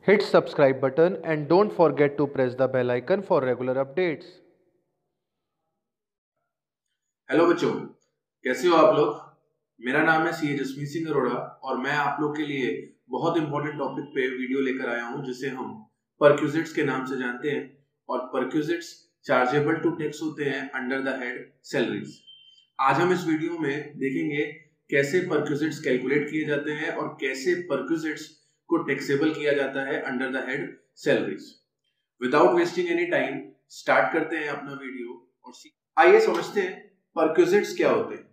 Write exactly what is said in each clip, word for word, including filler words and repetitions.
Hit subscribe button and don't forget to press the bell icon for regular updates. Hello बच्चों, कैसे हो आप लोग। मेरा नाम है सी जसमीत सिंह अरोड़ा और मैं आप लोग के लिए बहुत इंपॉर्टेंट टॉपिक पे वीडियो लेकर आया हूं जिसे हम परक्विजिट्स के नाम से जानते हैं। और परक्विजिट्स चार्जेबल टू टैक्स होते हैं अंडर द हेड सैलरीज। आज हम इस वीडियो में देखेंगे कैसे परक्विजिट्स कैलकुलेट किए जाते हैं और कैसे परक्विजिट्स को टैक्सेबल किया जाता है under the head salaries. Without wasting any time start करते हैं अपना वीडियो और आइए समझते हैं परक्विजिट्स क्या होते हैं।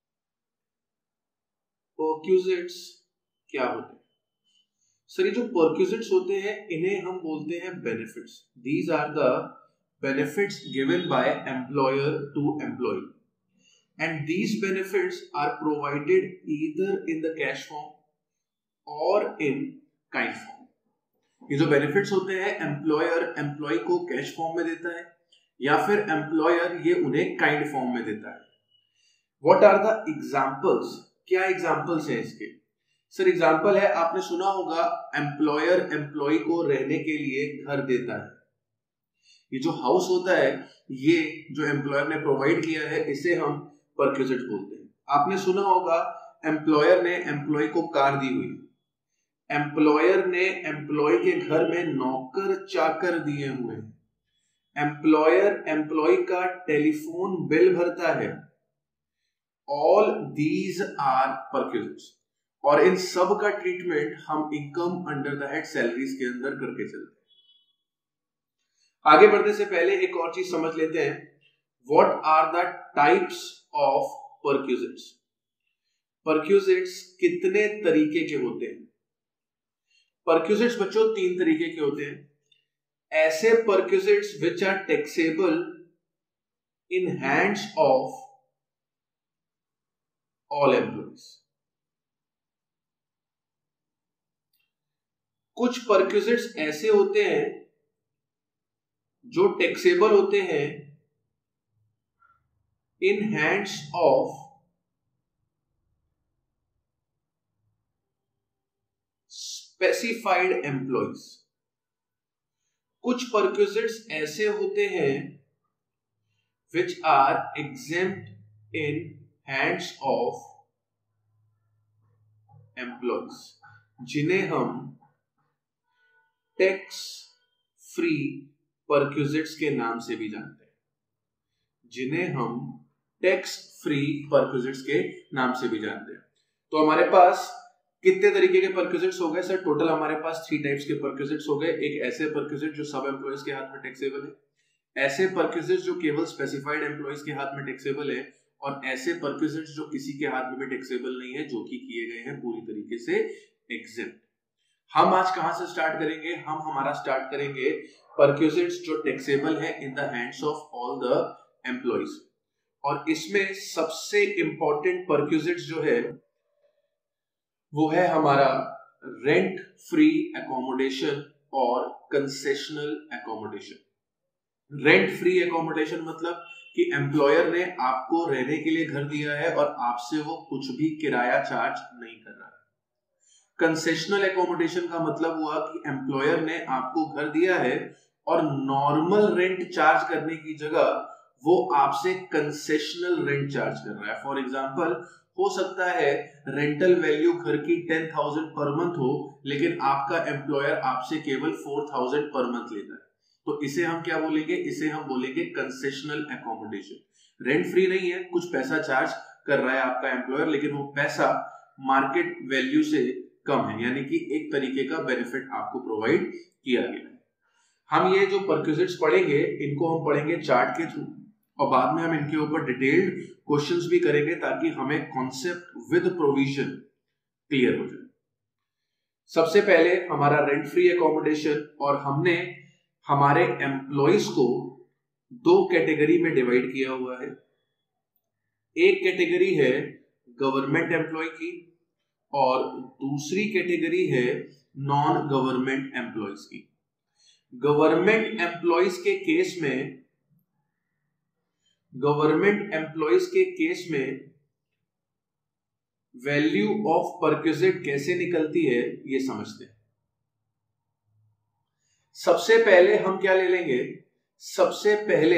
परक्विजिट्स क्या होते हैं? सर, ये जो परक्विजिट्स होते हैं इन्हें हम बोलते हैं benefits. These are the benefits given by employer to employ and these benefits are provided either in the cash form और इन काइंड फॉर्म। ये जो बेनिफिट्स होते हैं एम्प्लॉयर एम्प्लॉय को कैश फॉर्म में देता है या फिर एम्प्लॉयर ये उन्हें काइंड फॉर्म में देता है। What are the examples? क्या एग्जांपल्स हैं इसके? सर, एग्जांपल है, आपने सुना होगा एम्प्लॉयर एम्प्लॉय को रहने के लिए घर देता है। ये जो हाउस होता है ये जो एम्प्लॉयर ने प्रोवाइड किया है इसे हम परक्विजिट बोलते हैं। आपने सुना होगा एम्प्लॉयर ने एम्प्लॉय को कार दी हुई, एम्प्लॉयर ने एम्प्लॉय के घर में नौकर चाकर दिए हुए हैं, एम्प्लॉयर एम्प्लॉय का टेलीफोन बिल भरता है। ऑल दीज आर परक्विजिट्स और इन सब का ट्रीटमेंट हम income under the head salaries के अंदर करके चलते हैं। आगे बढ़ने से पहले एक और चीज समझ लेते हैं। What are the types of perquisites? Perquisites कितने तरीके के होते हैं? परक्विजिट्स बच्चों तीन तरीके के होते हैं। ऐसे perquisites which are taxable in hands of all employees। कुछ perquisites ऐसे होते हैं जो टैक्सेबल होते हैं in hands of specified employees। कुछ परक्विजिट्स ऐसे होते हैं which are exempt in hands of employees, जिन्हें हम टैक्स फ्री परक्विजिट्स के नाम से भी जानते हैं जिन्हें हम टैक्स फ्री परक्विजिट्स के नाम से भी जानते हैं। तो हमारे पास कितने तरीके के परक्विजिट्स हो गए? सर, टोटल हमारे पास थ्री टाइप्स के परक्विजिट्स हो गए। एक ऐसे परक्विजिट जो सब एम्प्लॉयज के हाथ में टैक्सेबल है, ऐसे परक्विजिट्स जो केवल स्पेसिफाइड एम्प्लॉयज के हाथ में टैक्सेबल है, और ऐसे परक्विजिट्स जो किसी के हाथ में भी टैक्सेबल नहीं है, जो कि किए गए हैं पूरी तरीके से एग्जेम्प्ट। हम आज कहां से स्टार्ट करेंगे? हम हमारा स्टार्ट करेंगे परक्विजिट्स जो टैक्सेबल है in the hands of all the employees. और इसमें सबसे इंपॉर्टेंट परक्विजिट्स जो है वो है हमारा रेंट फ्री एकोमोडेशन और concessional accommodation. Rent free accommodation मतलब कि एम्प्लॉयर ने आपको रहने के लिए घर दिया है और आपसे वो कुछ भी किराया चार्ज नहीं कर रहा है। कंसेशनल एकोमोडेशन का मतलब हुआ कि एम्प्लॉयर ने आपको घर दिया है और नॉर्मल रेंट चार्ज करने की जगह वो आपसे कंसेशनल रेंट चार्ज कर रहा है। फॉर एग्जांपल, हो सकता है रेंटल वैल्यू घर की टेन थाउजेंड पर मंथ हो, लेकिन आपका एम्प्लॉयर आपसे केवल फोर थाउजेंड पर मंथ लेता है। तो इसे हम क्या बोलेंगे? इसे हम बोलेंगे कंसेशनल एकोमोडेशन। रेंट फ्री नहीं है, कुछ पैसा चार्ज कर रहा है आपका एम्प्लॉयर, लेकिन वो पैसा मार्केट वैल्यू से कम है, यानी कि एक तरीके का बेनिफिट आपको प्रोवाइड किया गया है। हम ये जो परक्विजिट्स पढ़ेंगे इनको हम पढ़ेंगे चार्ट के थ्रू और बाद में हम इनके ऊपर डिटेल्ड क्वेश्चंस भी करेंगे ताकि हमें कॉन्सेप्ट विद प्रोविजन क्लियर हो जाए। सबसे पहले हमारा रेंट फ्री एकोमोडेशन, और हमने हमारे एम्प्लॉइज को दो कैटेगरी में डिवाइड किया हुआ है। एक कैटेगरी है गवर्नमेंट एम्प्लॉय की और दूसरी कैटेगरी है नॉन गवर्नमेंट एम्प्लॉयज की। गवर्नमेंट एम्प्लॉयज के केस में गवर्नमेंट एम्प्लॉयज के केस में वैल्यू ऑफ परक्विजिट कैसे निकलती है ये समझते हैं। सबसे पहले हम क्या ले लेंगे, सबसे पहले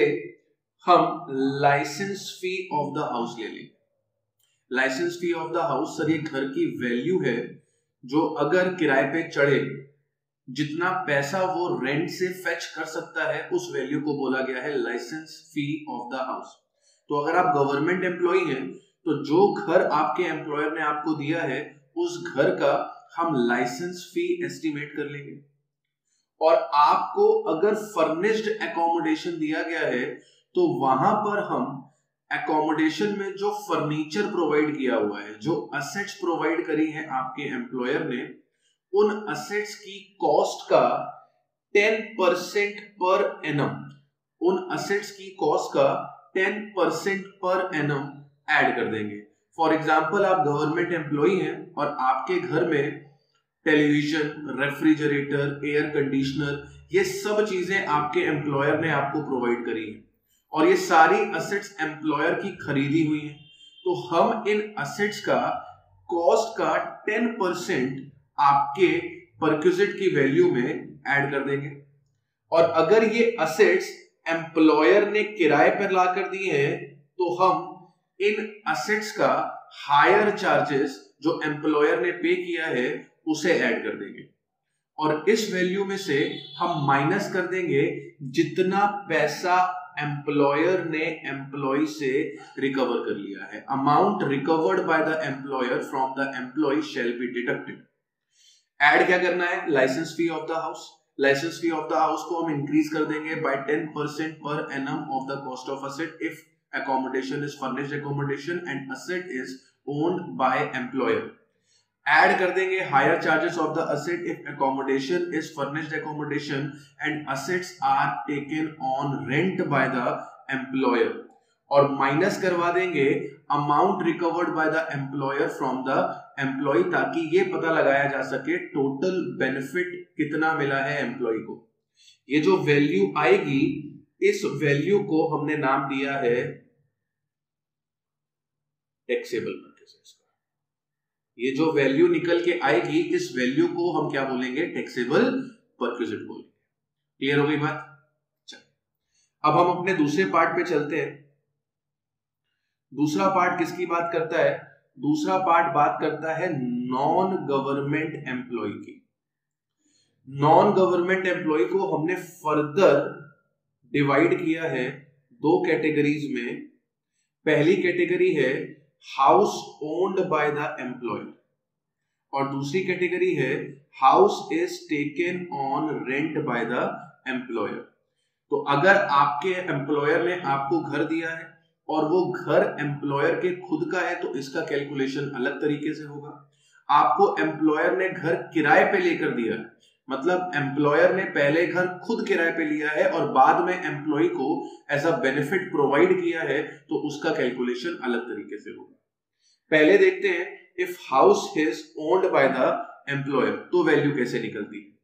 हम license fee of the house ले लेंगे। License fee of the house sir ये घर की वैल्यू है जो अगर किराए पे चढ़े जितना पैसा वो रेंट से फेच कर सकता है उस वैल्यू को बोला गया है license fee of the house. तो अगर आप गवर्नमेंट एम्प्लॉई हैं तो जो घर आपके एम्प्लॉयर ने आपको दिया है उस घर का हम लाइसेंस फी एस्टिमेट कर लेंगे। और आपको अगर फर्निश्ड एकोमोडेशन दिया गया है तो वहां पर हम एकोमोडेशन में जो फर्नीचर प्रोवाइड किया हुआ है, जो असेट्स प्रोवाइड करी है आपके एम्प्लॉयर ने, उन असेट्स की कॉस्ट का टेन परसेंट पर एनम उन असेट्स की कॉस्ट का ten percent per annum add कर देंगे। फॉर एग्जांपल आप गवर्नमेंट एम्प्लॉई हैं और आपके घर में टेलीविजन, रेफ्रिजरेटर, एयर कंडीशनर, ये सब चीजें आपके एम्प्लॉयर ने आपको प्रोवाइड करी है और ये सारी असेट्स एम्प्लॉयर की खरीदी हुई हैं। तो हम इन असेट्स का कॉस्ट का टेन परसेंट आपके परक्विजिट की वैल्यू में ऐड कर देंगे। और अगर ये असेट्स एम्प्लॉयर ने किराए पर ला कर दिए हैं तो हम इन असेट्स का हायर चार्जेस जो एम्प्लॉयर ने पे किया है उसे ऐड कर देंगे और इस वैल्यू में से हम माइनस कर देंगे जितना पैसा एम्प्लॉयर ने एम्प्लॉय से रिकवर कर लिया है। Amount recovered by the employer from the employ shall be deducted. Add क्या करना है, license fee of the house. License fee of the house को हम इंक्रीज कर देंगे by ten percent per annum of the cost of asset if accommodation is furnished accommodation and asset is owned by employer। Add कर देंगे higher charges of the asset if accommodation is furnished accommodation and assets are taken on rent by the employer। और minus करवा देंगे amount recovered by the employer from the employ ताकि ये पता लगाया जा सके टोटल बेनिफिट कितना मिला है एम्प्लॉय को। ये जो वैल्यू आएगी इस वैल्यू को हमने नाम दिया है टैक्सेबल परक्विजिट्स का। ये जो वैल्यू निकल के आएगी इस वैल्यू को हम क्या बोलेंगे, टैक्सेबल परक्विजिट बोलेंगे। क्लियर हो गई बात? चलिए अब हम अपने दूसरे पार्ट पे चलते हैं। दूसरा पार्ट किसकी बात करता है? दूसरा पार्ट बात करता है नॉन गवर्नमेंट एम्प्लॉय की। नॉन गवर्नमेंट एम्प्लॉय को हमने फर्दर डिवाइड किया है दो कैटेगरीज में। पहली कैटेगरी है house owned by the employer और दूसरी कैटेगरी है house is taken on rent by the employer. तो अगर आपके एम्प्लॉयर ने आपको घर दिया है और वो घर एम्प्लॉयर के खुद का है तो इसका कैलकुलेशन अलग तरीके से होगा। आपको एम्प्लॉयर ने घर किराए पे लेकर दिया है, मतलब एम्प्लॉयर ने पहले घर खुद किराए पे लिया है और बाद में एम्प्लॉय को एज अ बेनिफिट प्रोवाइड किया है तो उसका कैलकुलेशन अलग तरीके से होगा। पहले देखते हैं if house is owned by the employer तो वैल्यू कैसे निकलती है।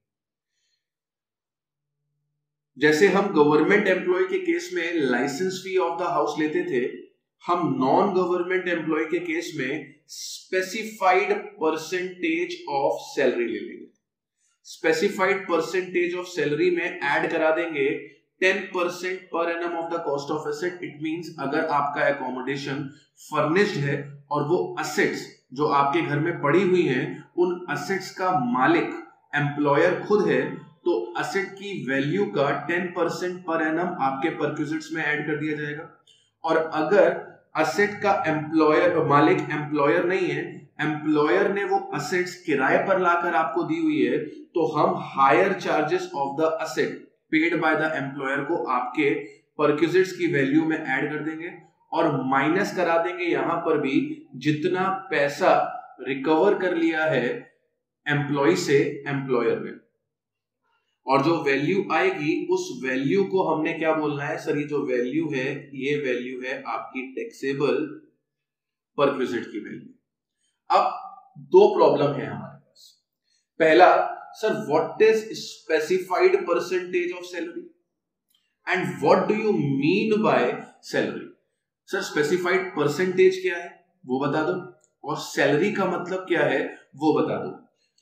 जैसे हम गवर्नमेंट एम्प्लॉय के केस में license fee of the house लेते थे, हम नॉन गवर्नमेंट एम्प्लॉय के केस में स्पेसिफाइड परसेंटेज ऑफ सैलरी ले लेंगे। स्पेसिफाइड परसेंटेज ऑफ सैलरी में ऐड करा देंगे ten percent per annum of the cost of asset. It means अगर आपका एकोमोडेशन फर्निश्ड है और वो असेट्स जो आपके घर में पड़ी हुई हैं उन असेट्स का मालिक एम्प्लॉयर खुद है तो असेट की वैल्यू का टेन परसेंट पर एनम आपके परक्विजिट्स में ऐड कर दिया जाएगा। और अगर असेट का एम्प्लॉयर मालिक एम्प्लॉयर नहीं है, एम्प्लॉयर ने वो असेट्स किराए पर लाकर आपको दी हुई है तो हम hire charges of the asset paid by the employer को आपके परक्विजिट्स की वैल्यू में ऐड कर देंगे और माइनस करा देंगे यहां पर भी जितना पैसा रिकवर कर लिया है एम्प्लॉय से एम्प्लॉयर ने। और जो वैल्यू आएगी उस वैल्यू को हमने क्या बोलना है, सर ये जो वैल्यू है ये वैल्यू है आपकी टैक्सेबल परक्विजिट की वैल्यू। अब दो प्रॉब्लम है हमारे पास। पहला, sir what is specified percentage of salary and what do you mean by salary. Sir specified percentage क्या है वो बता दो और सैलरी का मतलब क्या है वो बता दो।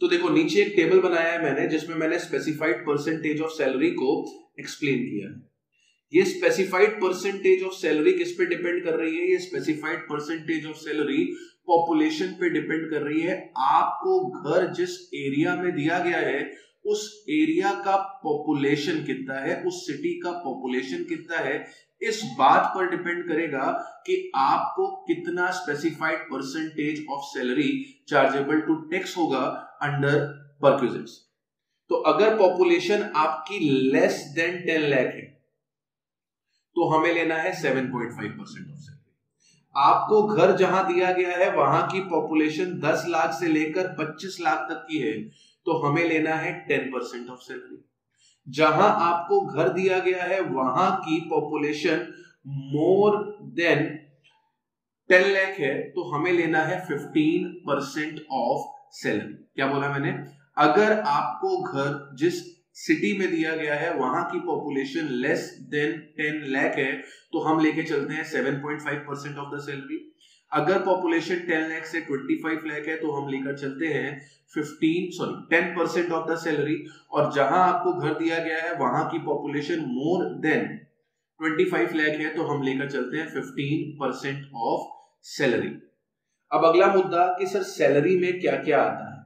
तो देखो नीचे एक टेबल बनाया है मैंने जिसमें मैंने स्पेसिफाइड परसेंटेज ऑफ सैलरी को एक्सप्लेन किया है। ये स्पेसिफाइड परसेंटेज ऑफ सैलरी किस पे डिपेंड कर रही है? ये specified percentage of salary population पे डिपेंड कर रही है। आपको घर जिस एरिया में दिया गया है उस एरिया का पॉपुलेशन कितना है, उस सिटी का पॉपुलेशन कितना है, इस बात पर डिपेंड करेगा कि आपको कितना specified percentage of salary chargeable to tax होगा अंडर परक्विजिट्स। तो अगर पॉपुलेशन आपकी लेस देन टेन लाख है तो हमें लेना है seven point five percent of salary. आपको घर जहां दिया गया है वहां की पॉपुलेशन दस लाख से लेकर पच्चीस लाख तक की है तो हमें लेना है टेन परसेंट ऑफ सैलरी। जहां आपको घर दिया गया है वहां की population more than ten lakh है तो हमें लेना है फिफ्टीन परसेंट ऑफ सैलरी। क्या बोला मैंने? अगर आपको घर जिस सिटी में दिया गया है वहां की population less than ten lakh है तो हम लेके चलते हैं seven point five percent of the salary. अगर पॉपुलेशन टेन लाख से पच्चीस लाख है तो हम लेकर चलते हैं fifteen sorry ten percent of the salary. और जहां आपको घर दिया गया है वहां की पॉपुलेशन मोर देन पच्चीस लाख है तो हम लेकर चलते हैं फिफ्टीन परसेंट ऑफ सैलरी। अब अगला मुद्दा कि सर सैलरी में क्या क्या आता है?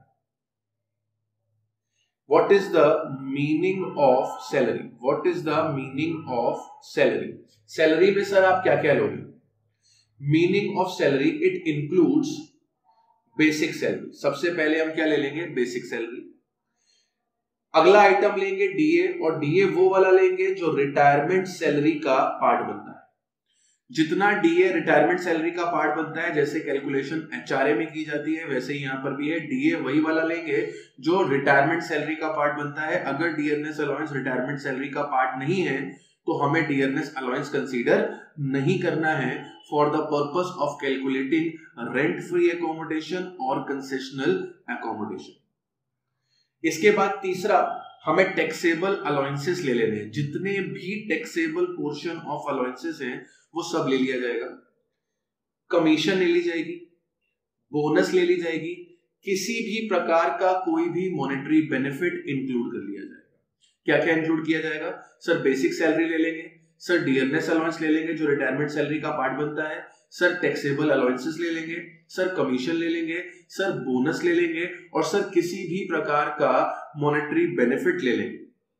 What is the meaning of salary? What is the meaning of salary? Salary में सर आप क्या क्या लोगे? Meaning of salary it includes basic salary. सबसे पहले हम क्या ले लेंगे? Basic salary. अगला आइटम लेंगे डीए, और डीए वो वाला लेंगे जो रिटायरमेंट सैलरी का पार्ट बनता है। जितना डीए रिटायरमेंट सैलरी का पार्ट बनता है, जैसे कैलकुलेशन एचआरए में की जाती है वैसे ही यहां पर भी है, डीए वही वाला लेंगे जो रिटायरमेंट सैलरी का पार्ट बनता है। अगर डियरनेस अलाउंस रिटायरमेंट सैलरी का पार्ट नहीं है तो हमें डियरनेस अलाउंस कंसीडर नहीं करना है for the purpose of calculating rent free accommodation और कंसेशनल एकोमोडेशन। इसके बाद तीसरा, हमें टैक्सेबल अलाउंसेस ले लेने हैं। जितने भी टैक्सेबल पोर्शन ऑफ अलाउंसेस हैं वो सब ले लिया जाएगा। कमीशन ले ली जाएगी, बोनस ले ली जाएगी, किसी भी प्रकार का कोई भी मॉनेटरी बेनिफिट इंक्लूड कर लिया जाएगा। क्या क्या इंक्लूड किया जाएगा? सर बेसिक सैलरी ले लेंगे, सर डियरनेस अलाउंस ले लेंगे जो रिटायरमेंट सैलरी का पार्ट बनता है, सर टैक्सेबल अलाउंसेस ले लेंगे, सर कमीशन ले लेंगे, सर बोनस ले लेंगे, और सर किसी भी प्रकार का मॉनेटरी बेनिफिट ले लेंगे।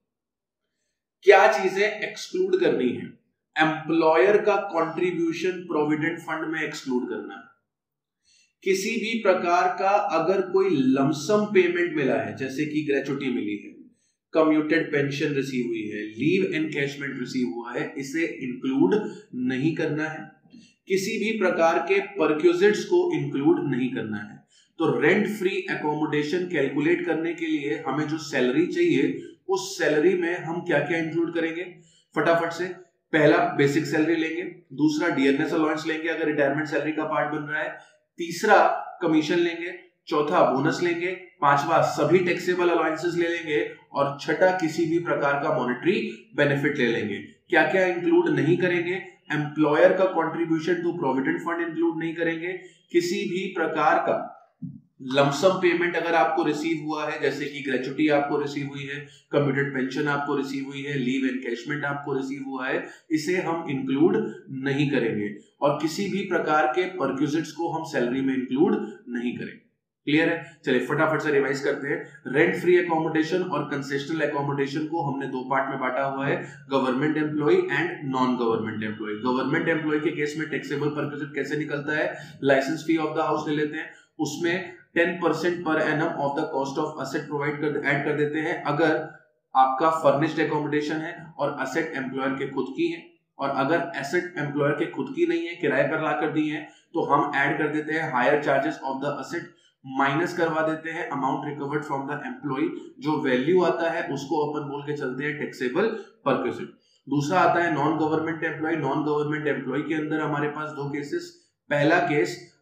क्या चीजें एक्सक्लूड करनी है? एम्प्लॉयर का कंट्रीब्यूशन प्रोविडेंट फंड में एक्सक्लूड करना है। किसी भी प्रकार का अगर कोई लमसम पेमेंट मिला है, जैसे कि ग्रेचुटी मिली है, कम्यूटेड पेंशन रिसीव हुई है, लीव एनकैशमेंट रिसीव हुआ है, इसे इंक्लूड नहीं करना है। किसी भी प्रकार के परक्विजिट्स को इंक्लूड नहीं करना है। तो रेंट फ्री एकोमोडेशन कैलकुलेट करने के लिए हमें जो सैलरी चाहिए उस सैलरी में हम क्या क्या इंक्लूड करेंगे फटाफट से? पहला बेसिक सैलरी लेंगे, दूसरा डियरनेस अलाउंस लेंगे अगर रिटायरमेंट सैलरी का पार्ट बन रहा है, तीसरा कमीशन लेंगे, चौथा बोनस लेंगे, पांचवा सभी टैक्सेबल अलाउंसेस ले लेंगे, और छठा किसी भी प्रकार का मॉनेटरी बेनिफिट ले लेंगे। क्या क्या इंक्लूड नहीं करेंगे? एम्प्लॉयर का contribution to provident fund include नहीं करेंगे, किसी भी प्रकार का लमसम पेमेंट अगर आपको रिसीव हुआ है, जैसे कि ग्रेचुटी आपको रिसीव हुई है, कम्यूटेड पेंशन आपको रिसीव हुई है, लीव एनकैशमेंट आपको रिसीव हुआ है, इसे हम इंक्लूड नहीं करेंगे, और किसी भी प्रकार के परक्विजिट्स को हम सैलरी में इंक्लूड नहीं करेंगे। क्लियर है? चलिए फटाफट से रिवाइज करते हैं। रेंट फ्री एकोमोडेशन और कंसेशनल एकोमोडेशन को हमने दो पार्ट में बांटा हुआ है, government employee and non government employee. Government employ के केस में टैक्सेबल परक्विजिट कैसे निकलता है? License fee of the house ले लेते हैं, उसमें ten percent per annum of the cost of asset provide कर ऐड कर देते हैं अगर आपका फर्निश्ड एकोमोडेशन है और असेट एम्प्लॉयर के खुद की है, और अगर एसेट एम्प्लॉयर के खुद की नहीं है, किराए पर ला कर दी है, तो हम ऐड कर देते हैं hire charges of the asset, minus करवा देते हैं amount recovered from the employee, जो वैल्यू आता है उसको अपन बोल के चलते हैं टैक्सेबल परक्विजिट। दूसरा आता है non government employee. Non government employ के अंदर हमारे पास दो केसेस। पहला केस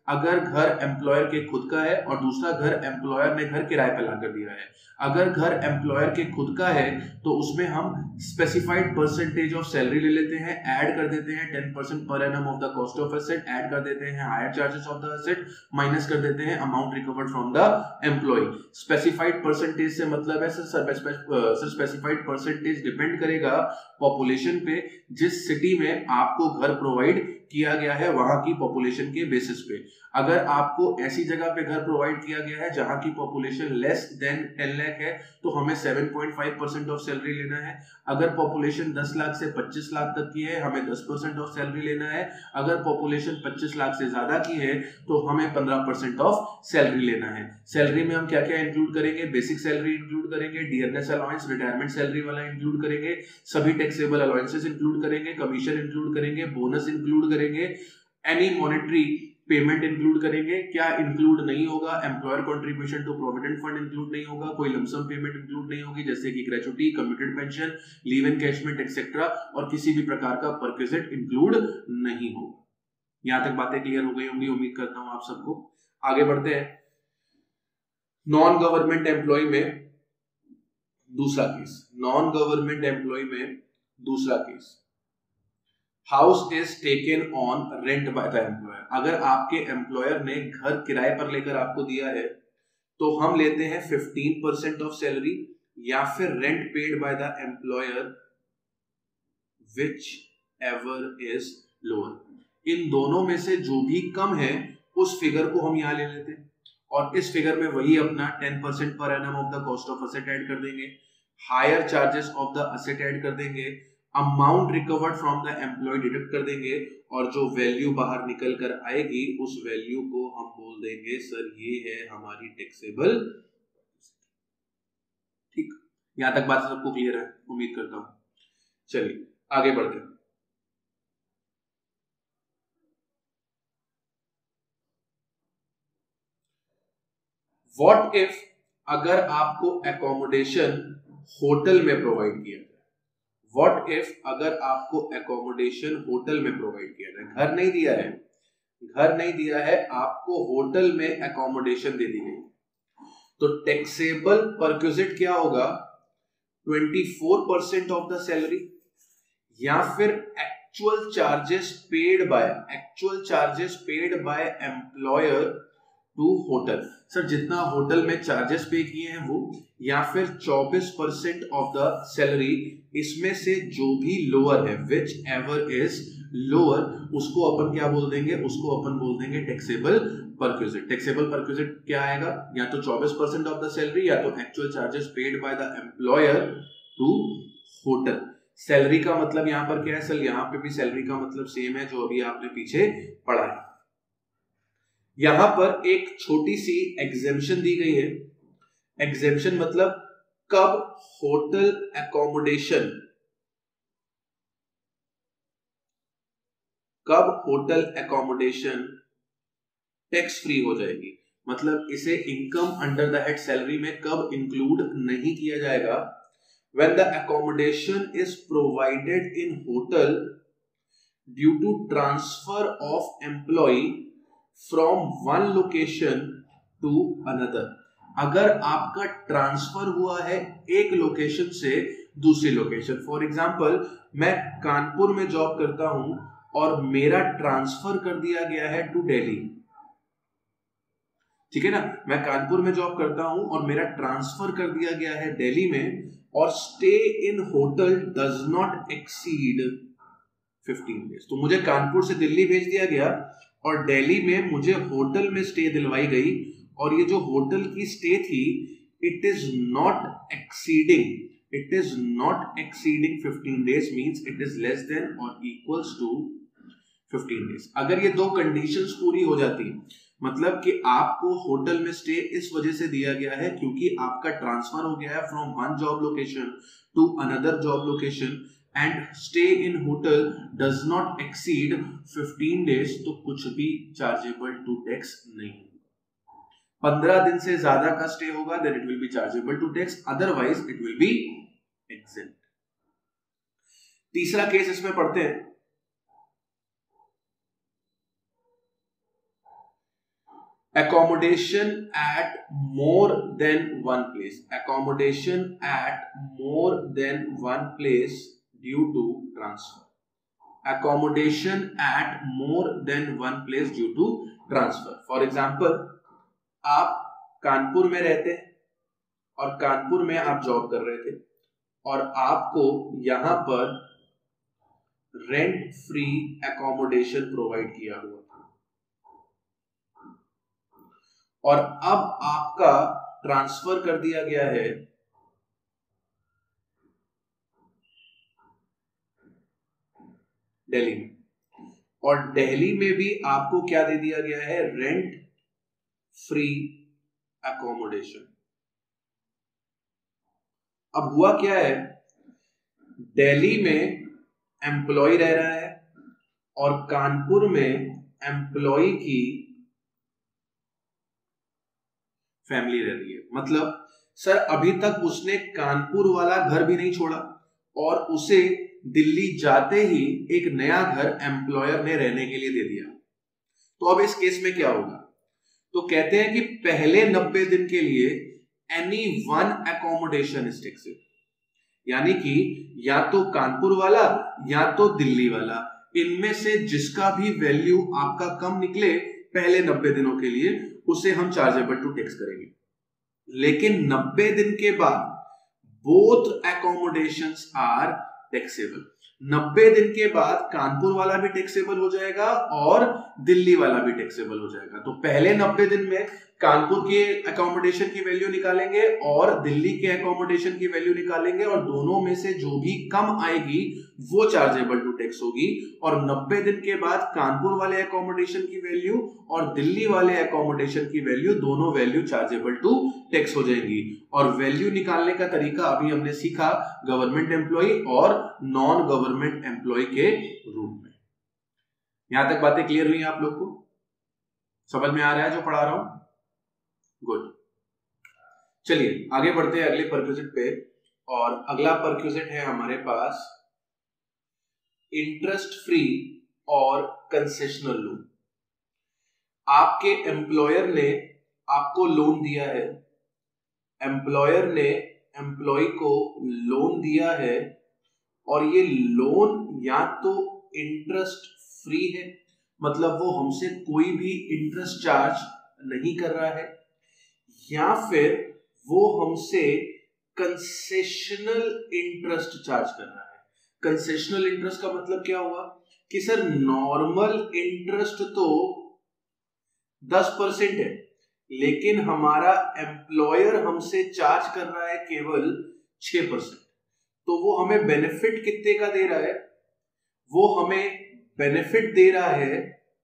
अगर घर एम्प्लॉयर के खुद का है और दूसरा घर एम्प्लॉयर ने घर किराए पे ला कर दिया है। अगर घर एम्प्लॉयर के खुद का है तो उसमें हम स्पेसिफाइड परसेंटेज ऑफ सैलरी ले लेते हैं, ऐड कर देते हैं ten percent per annum of the cost of asset, add कर देते हैं hire charges of the asset, minus कर देते हैं amount recovered from the employee. Specified percentage से मतलब है सर स्पेसिफाइड परसेंटेज डिपेंड करेगा पॉपुलेशन पे, जिस सिटी में आपको घर प्रोवाइड किया गया है वहां की पॉपुलेशन के बेसिस पे। अगर आपको ऐसी जगह पे घर प्रोवाइड किया गया है जहां की population less than ten lakh है तो हमें seven point five percent of salary लेना है। अगर पॉपुलेशन दस लाख से पच्चीस लाख तक की है हमें दस परसेंट ऑफ सैलरी लेना है। अगर पॉपुलेशन पच्चीस लाख से ज्यादा की है तो हमें पंद्रह परसेंट ऑफ सैलरी लेना है। सैलरी में हम क्या क्या इंक्लूड करेंगे? बेसिक सैलरी इंक्लूड करेंगे, डियरनेस अलाउंस, रिटायरमेंट सैलरी वाला इंक्लूड करेंगे, सभी टैक्सेबल अलाउंसेस इंक्लूड करेंगे, कमीशन इंक्लूड करेंगे, बोनस इंक्लूड करेंगे, एनी मॉनेटरी पेमेंट इंक्लूड करेंगे। क्या इंक्लूड नहीं होगा? Employer contribution to provident fund include नहीं होगा, कोई लमसम पेमेंट इंक्लूड नहीं होगी जैसे कि gratuity, commuted pension, leave encashment etcetera, और किसी भी प्रकार का परक्विजिट इंक्लूड नहीं होगा। यहां तक बातें क्लियर हो गई होंगी, उम्मीद करता हूं आप सबको। आगे बढ़ते हैं। नॉन गवर्नमेंट एम्प्लॉय में दूसरा केस, नॉन गवर्नमेंट एम्प्लॉय में दूसरा case, house is taken on rent by the employer. अगर आपके एम्प्लॉयर ने घर किराए पर लेकर आपको दिया है तो हम लेते हैं फिफ्टीन परसेंट ऑफ सैलरी या फिर rent paid by the employer whichever is lower. इन दोनों में से जो भी कम है उस फिगर को हम यहां ले लेते हैं और इस फिगर में वही अपना ten percent per annum of the cost of asset add कर देंगे, hire charges of the asset add कर देंगे, amount recovered from the employee deduct कर देंगे और जो वैल्यू बाहर निकल कर आएगी उस वैल्यू को हम बोल देंगे सर ये है हमारी टैक्सेबल। ठीक, यहां तक बात सबको क्लियर है, उम्मीद करता हूं। चलिए आगे बढ़ते हैं। व्हाट इफ अगर आपको एकोमोडेशन होटल में प्रोवाइड किया जाए, व्हाट इफ अगर आपको एकोमोडेशन होटल में प्रोवाइड किया जाए, घर नहीं दिया है, घर नहीं दिया है, आपको होटल में एकोमोडेशन दे दी गई, तो टैक्सेबल परक्विजिट क्या होगा? चौबीस परसेंट ऑफ द सैलरी या फिर actual charges paid by actual charges paid by employer to hotel. Sir जितना होटल में चार्जेस पे किए हैं वो, या फिर चौबीस परसेंट ऑफ द सैलरी, इसमें से जो भी लोअर है, विच एवर इज लोअर, उसको अपन क्या बोल देंगे? उसको अपन बोल देंगे टैक्सेबल परक्विजिट। टैक्सेबल परक्विजिट क्या आएगा? या तो चौबीस परसेंट ऑफ द सैलरी या तो actual charges paid by the employer to hotel. Salary का मतलब यहां पर क्या है? सर यहां पे भी सैलरी का मतलब सेम है जो अभी आपने पीछे पढ़ा है। यहां पर एक छोटी सी एग्जेम्पशन दी गई है। एग्जेम्पशन मतलब कब होटल एकोमोडेशन कब होटल एकोमोडेशन टैक्स फ्री हो जाएगी, मतलब इसे income under the head salary में कब इंक्लूड नहीं किया जाएगा? When the accommodation is provided in hotel due to transfer of employee from one location to another। अगर आपका ट्रांसफर हुआ है एक लोकेशन से दूसरी लोकेशन, फॉर एग्जांपल मैं कानपुर में जॉब करता हूं और मेरा ट्रांसफर कर दिया गया है टू दिल्ली, ठीक है ना, मैं कानपुर में जॉब करता हूं और मेरा ट्रांसफर कर दिया गया है दिल्ली में, और stay in hotel does not exceed fifteen days. तो मुझे कानपुर से दिल्ली भेज दिया गया और दिल्ली में मुझे होटल में स्टे दिलवाई गई, और ये जो होटल की स्टे थी it is not exceeding it is not exceeding fifteen days, means it is less than और इक्वल्स टू फिफ्टीन डेज। अगर ये दो कंडीशंस पूरी हो जाती है, मतलब कि आपको होटल में स्टे इस वजह से दिया गया है क्योंकि आपका ट्रांसफर हो गया है from one job location to another job location, and stay in hotel does not exceed fifteen days, तो कुछ भी चार्जेबल टू टैक्स नहीं। पंद्रह दिन से ज्यादा का स्टे होगा then it will be chargeable to tax, otherwise it will be exempt. तीसरा केस इसमें पढ़ते हैं। accommodation at more than one place, accommodation at more than one place due to transfer, accommodation at more than one place due to transfer. For example, आप कानपुर में रहते हैं और कानपुर में आप जॉब कर रहे थे और आपको यहां पर रेंट फ्री एकोमोडेशन प्रोवाइड किया हुआ था और अब आपका ट्रांसफर कर दिया गया है दिल्ली में, और दिल्ली में भी आपको क्या दे दिया गया है, रेंट फ्री एकोमोडेशन। अब हुआ क्या है, दिल्ली में एम्प्लॉय रह रहा है और कानपुर में एम्प्लॉय की फैमिली रह रही है। मतलब सर अभी तक उसने कानपुर वाला घर भी नहीं छोड़ा और उसे दिल्ली जाते ही एक नया घर एम्प्लॉयर ने रहने के लिए दे दिया। तो अब इस केस में क्या होगा, तो कहते हैं कि पहले नब्बे दिन के लिए any one accommodation is taxable, यानी कि या तो कानपुर वाला या तो दिल्ली वाला, इनमें से जिसका भी वैल्यू आपका कम निकले पहले नब्बे दिनों के लिए उसे हम चार्जेबल टू टैक्स करेंगे। लेकिन नब्बे दिन के बाद बोथ एकोमोडेशंस आर टैक्सेबल। नब्बे दिन के बाद कानपुर वाला भी टैक्सेबल हो जाएगा और दिल्ली वाला भी टैक्सेबल हो जाएगा। तो पहले नब्बे दिन में कानपुर के एकोमोडेशन की वैल्यू निकालेंगे और दिल्ली के एकोमोडेशन की वैल्यू निकालेंगे और दोनों में से जो भी कम आएगी वो चार्जेबल टू टैक्स होगी। और नब्बे दिन के बाद कानपुर वाले एकोमोडेशन की वैल्यू और दिल्ली वाले एकोमोडेशन की वैल्यू, दोनों वैल्यू चार्जेबल टू टैक्स हो जाएंगी। और वैल्यू निकालने का तरीका अभी हमने सीखा गवर्नमेंट एम्प्लॉय और नॉन गवर्नमेंट एम्प्लॉय के रूप में। यहां तक बातें क्लियर हुई आप लोग को? समझ में आ रहा है जो पढ़ा रहा हूं? गुड। चलिए आगे बढ़ते हैं अगले परक्विजिट पे, और अगला परक्विजिट है हमारे पास इंटरेस्ट फ्री और कंसेशनल लोन। आपके एम्प्लॉयर ने आपको लोन दिया है, एम्प्लॉयर ने एम्प्लॉय को लोन दिया है और ये लोन या तो इंटरेस्ट फ्री है, मतलब वो हमसे कोई भी इंटरेस्ट चार्ज नहीं कर रहा है, या फिर वो हमसे कंसेशनल इंटरेस्ट चार्ज कर रहा है। कंसेशनल इंटरेस्ट का मतलब क्या हुआ कि सर नॉर्मल इंटरेस्ट तो दस परसेंट है, लेकिन हमारा एम्प्लॉयर हमसे चार्ज कर रहा है केवल छह परसेंट। तो वो हमें बेनिफिट कितने का दे रहा है, वो हमें बेनिफिट दे रहा है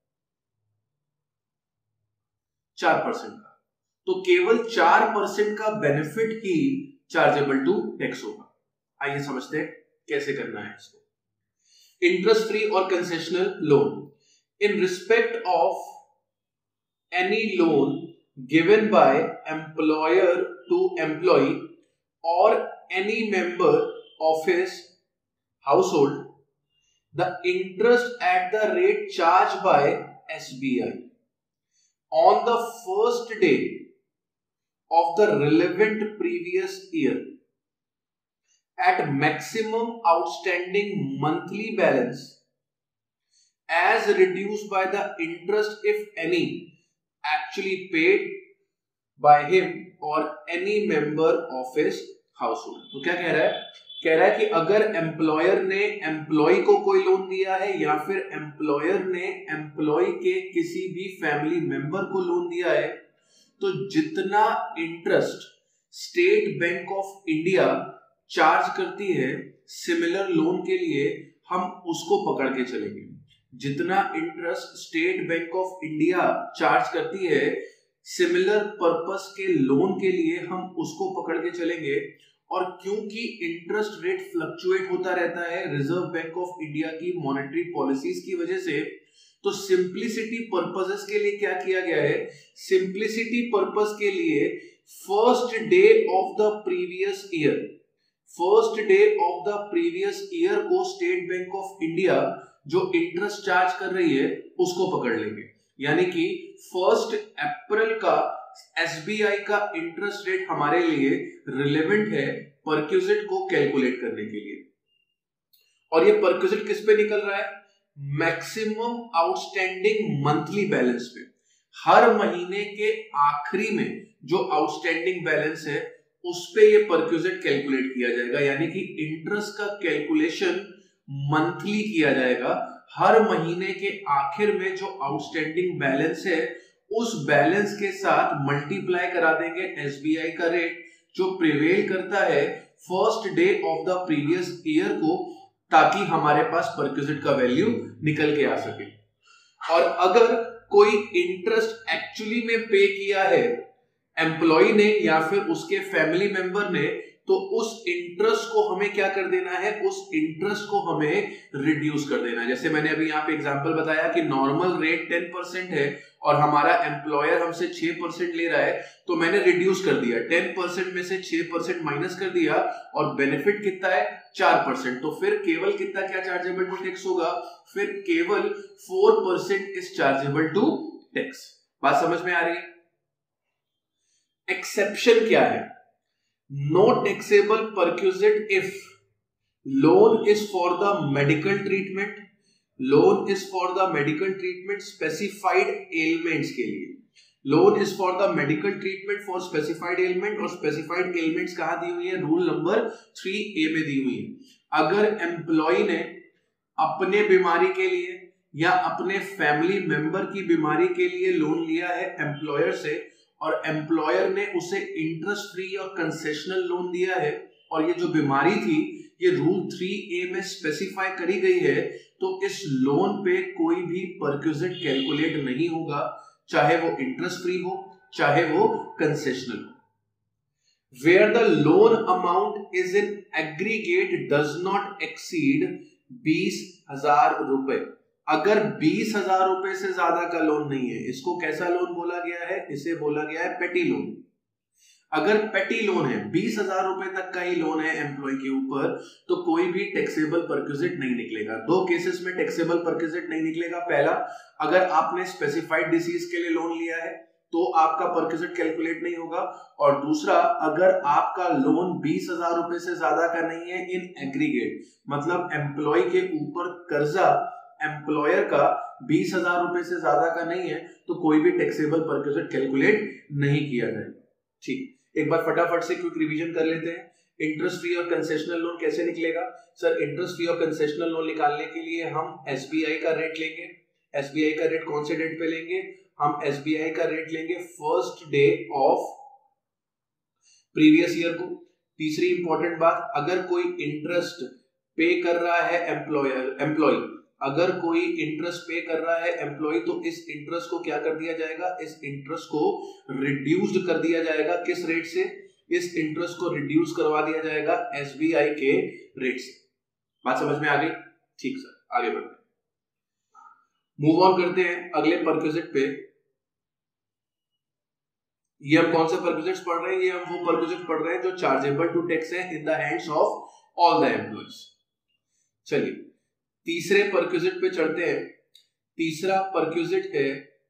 चार परसेंट का। तो केवल चार परसेंट का बेनिफिट ही चार्जेबल टू टैक्स होगा। आइए समझते हैं कैसे करना है इसको। इंटरेस्ट फ्री और concessional loan, in respect of any loan given by employer to employee और any member of his household, the interest at the rate charge by S B I on the first day of the relevant previous year at maximum outstanding monthly balance as reduced by the interest if any actually paid by him or any member of his household। तो क्या कह रहा है, कह रहा है कि अगर एम्प्लॉयर ने एम्प्लॉय को कोई लोन दिया है या फिर एम्प्लॉयर ने एम्प्लॉय के किसी भी फैमिली मेंबर को लोन दिया है, तो जितना interest State Bank of India charge करती है सिमिलर लोन के लिए हम उसको पकड़ के चलेंगे। जितना interest State Bank of India charge करती है सिमिलर पर्पस के लोन के लिए हम उसको पकड़ के चलेंगे। और क्योंकि इंटरेस्ट रेट फ्लक्चुएट होता रहता है रिजर्व बैंक ऑफ इंडिया की मॉनेटरी पॉलिसीज की वजह से, तो सिंप्लिसिटी पर्पसेस के लिए क्या किया गया है, सिंप्लिसिटी पर्पस के लिए first day of the previous year, first day of the previous year को स्टेट बैंक ऑफ इंडिया जो इंटरेस्ट चार्ज कर रही है उसको पकड़ लेंगे। यानी कि फर्स्ट अप्रैल का एसबीआई का इंटरेस्ट रेट हमारे लिए रिलेवेंट है परक्विजिट को कैलकुलेट करने के लिए। और ये परक्विजिट किस पे निकल रहा है? मैक्सिमम आउटस्टैंडिंग मंथली बैलेंस पे। हर महीने के आखिरी में जो आउटस्टैंडिंग बैलेंस है उस पे ये परक्विजिट कैलकुलेट किया जाएगा, यानी कि इंटरेस्ट का कैलकुलेशन मंथली किया जाएगा। हर महीने के आखिर में जो आउटस्टैंडिंग बैलेंस है उस बैलेंस के साथ मल्टीप्लाई करा देंगे एसबीआई का रेट जो प्रिवेल करता है first day of the previous year को, ताकि हमारे पास परक्विजिट का वैल्यू निकल के आ सके। और अगर कोई इंटरेस्ट एक्चुअली में पे किया है एम्प्लॉय ने या फिर उसके फैमिली मेंबर ने, तो उस इंटरेस्ट को हमें क्या कर देना है? उस इंटरेस्ट को हमें रिड्यूस कर देना है। जैसे मैंने अभी यहाँ पे एग्जांपल बताया कि नॉर्मल रेट टेन परसेंट है और हमारा एम्प्लॉयर हमसे छह परसेंट ले रहा है, तो मैंने रिड्यूस कर दिया, टेन परसेंट में से छह परसेंट माइनस कर दिया और बेनिफिट कितना है? चार परसेंट। तो फिर केवल कितना क्या चार्जेबल टू टैक्स होगा? फिर केवल four percent is chargeable to tax. बात समझ में आ रही है? एक्सेप्शन क्या है? No taxable perquisite if loan is for the medical treatment, loan is for the medical treatment specified elements के लिए। Loan is for the medical treatment for specified element, और स्पेसिफाइड एलिमेंट्स कहां दी हुई है? रूल नंबर थ्री ए में दी हुई है। अगर एम्प्लॉय ने अपने बीमारी के लिए या अपने फैमिली मेंबर की बीमारी के लिए लोन लिया है एम्प्लॉयर से, और एम्प्लॉयर ने उसे इंटरेस्ट फ्री और कंसेशनल लोन दिया है, और ये जो बीमारी थी ये रूल थ्री ए में स्पेसिफाई करी गई है, तो इस लोन पे कोई भी परक्विजिट कैलकुलेट नहीं होगा, चाहे वो इंटरेस्ट फ्री हो चाहे वो कंसेशनल हो। Where the loan amount is in aggregate does not exceed बीस हजार रुपए। अगर बीस हजार रुपए से ज्यादा का लोन नहीं है, इसको कैसा लोन बोला गया है? इसे बोला गया है पेटी लोन। अगर पेटी लोन है, बीस हजार रुपए तक का ही लोन है एम्प्लॉय के ऊपर, तो कोई भी टैक्सेबल परक्विजिट नहीं निकलेगा। दो केसेस में टैक्सेबल परक्विजिट नहीं निकलेगा। पहला, अगर आपने स्पेसिफाइड डिसीज के लिए लोन लिया है तो आपका परक्विजिट कैलकुलेट नहीं होगा, और दूसरा, अगर आपका लोन बीस हजार रुपए से ज्यादा का नहीं है इन एग्रीगेट, मतलब एम्प्लॉय के ऊपर कर्जा एम्प्लॉयर का बीस हजार रुपए से ज्यादा का नहीं है, तो कोई भी टैक्सेबल परक्विजिट कैलकुलेट नहीं किया जाएगा। ठीक, एक बार फटाफट से क्विक रिवीजन कर लेते हैं। इंटरेस्ट फ्री और कंसेशनल लोन कैसे निकलेगा? सर, इंटरेस्ट फ्री और कंसेशनल लोन निकालने के लिए हम एसबीआई का रेट लेंगे। एसबीआई का रेट कौन से डेट पे लेंगे? हम एसबीआई का रेट लेंगे first day of previous year को। तीसरी इंपॉर्टेंट बात, अगर कोई इंटरेस्ट पे कर रहा है एम्प्लॉयर एम्प्लॉय अगर कोई इंटरेस्ट पे कर रहा है एम्प्लॉय, तो इस इंटरेस्ट को क्या कर दिया जाएगा? इस इंटरेस्ट को रिड्यूस्ड कर दिया जाएगा। किस रेट से? इस इंटरेस्ट को रिड्यूस करवा दिया जाएगा एसबीआई के रेट से। बात समझ में आ गई? ठीक सर, आगे बढ़ते हैं, मूव ऑन करते हैं अगले परक्विजिट पे। ये हम कौन से परक्विजिट्स पढ़ रहे हैं? ये हम वो परक्विजिट पढ़ रहे हैं जो चार्जेबल टू टैक्स है in the hands of all the employees. चलिए तीसरे परक्विजिट पे चढ़ते हैं। तीसरा परक्विजिट है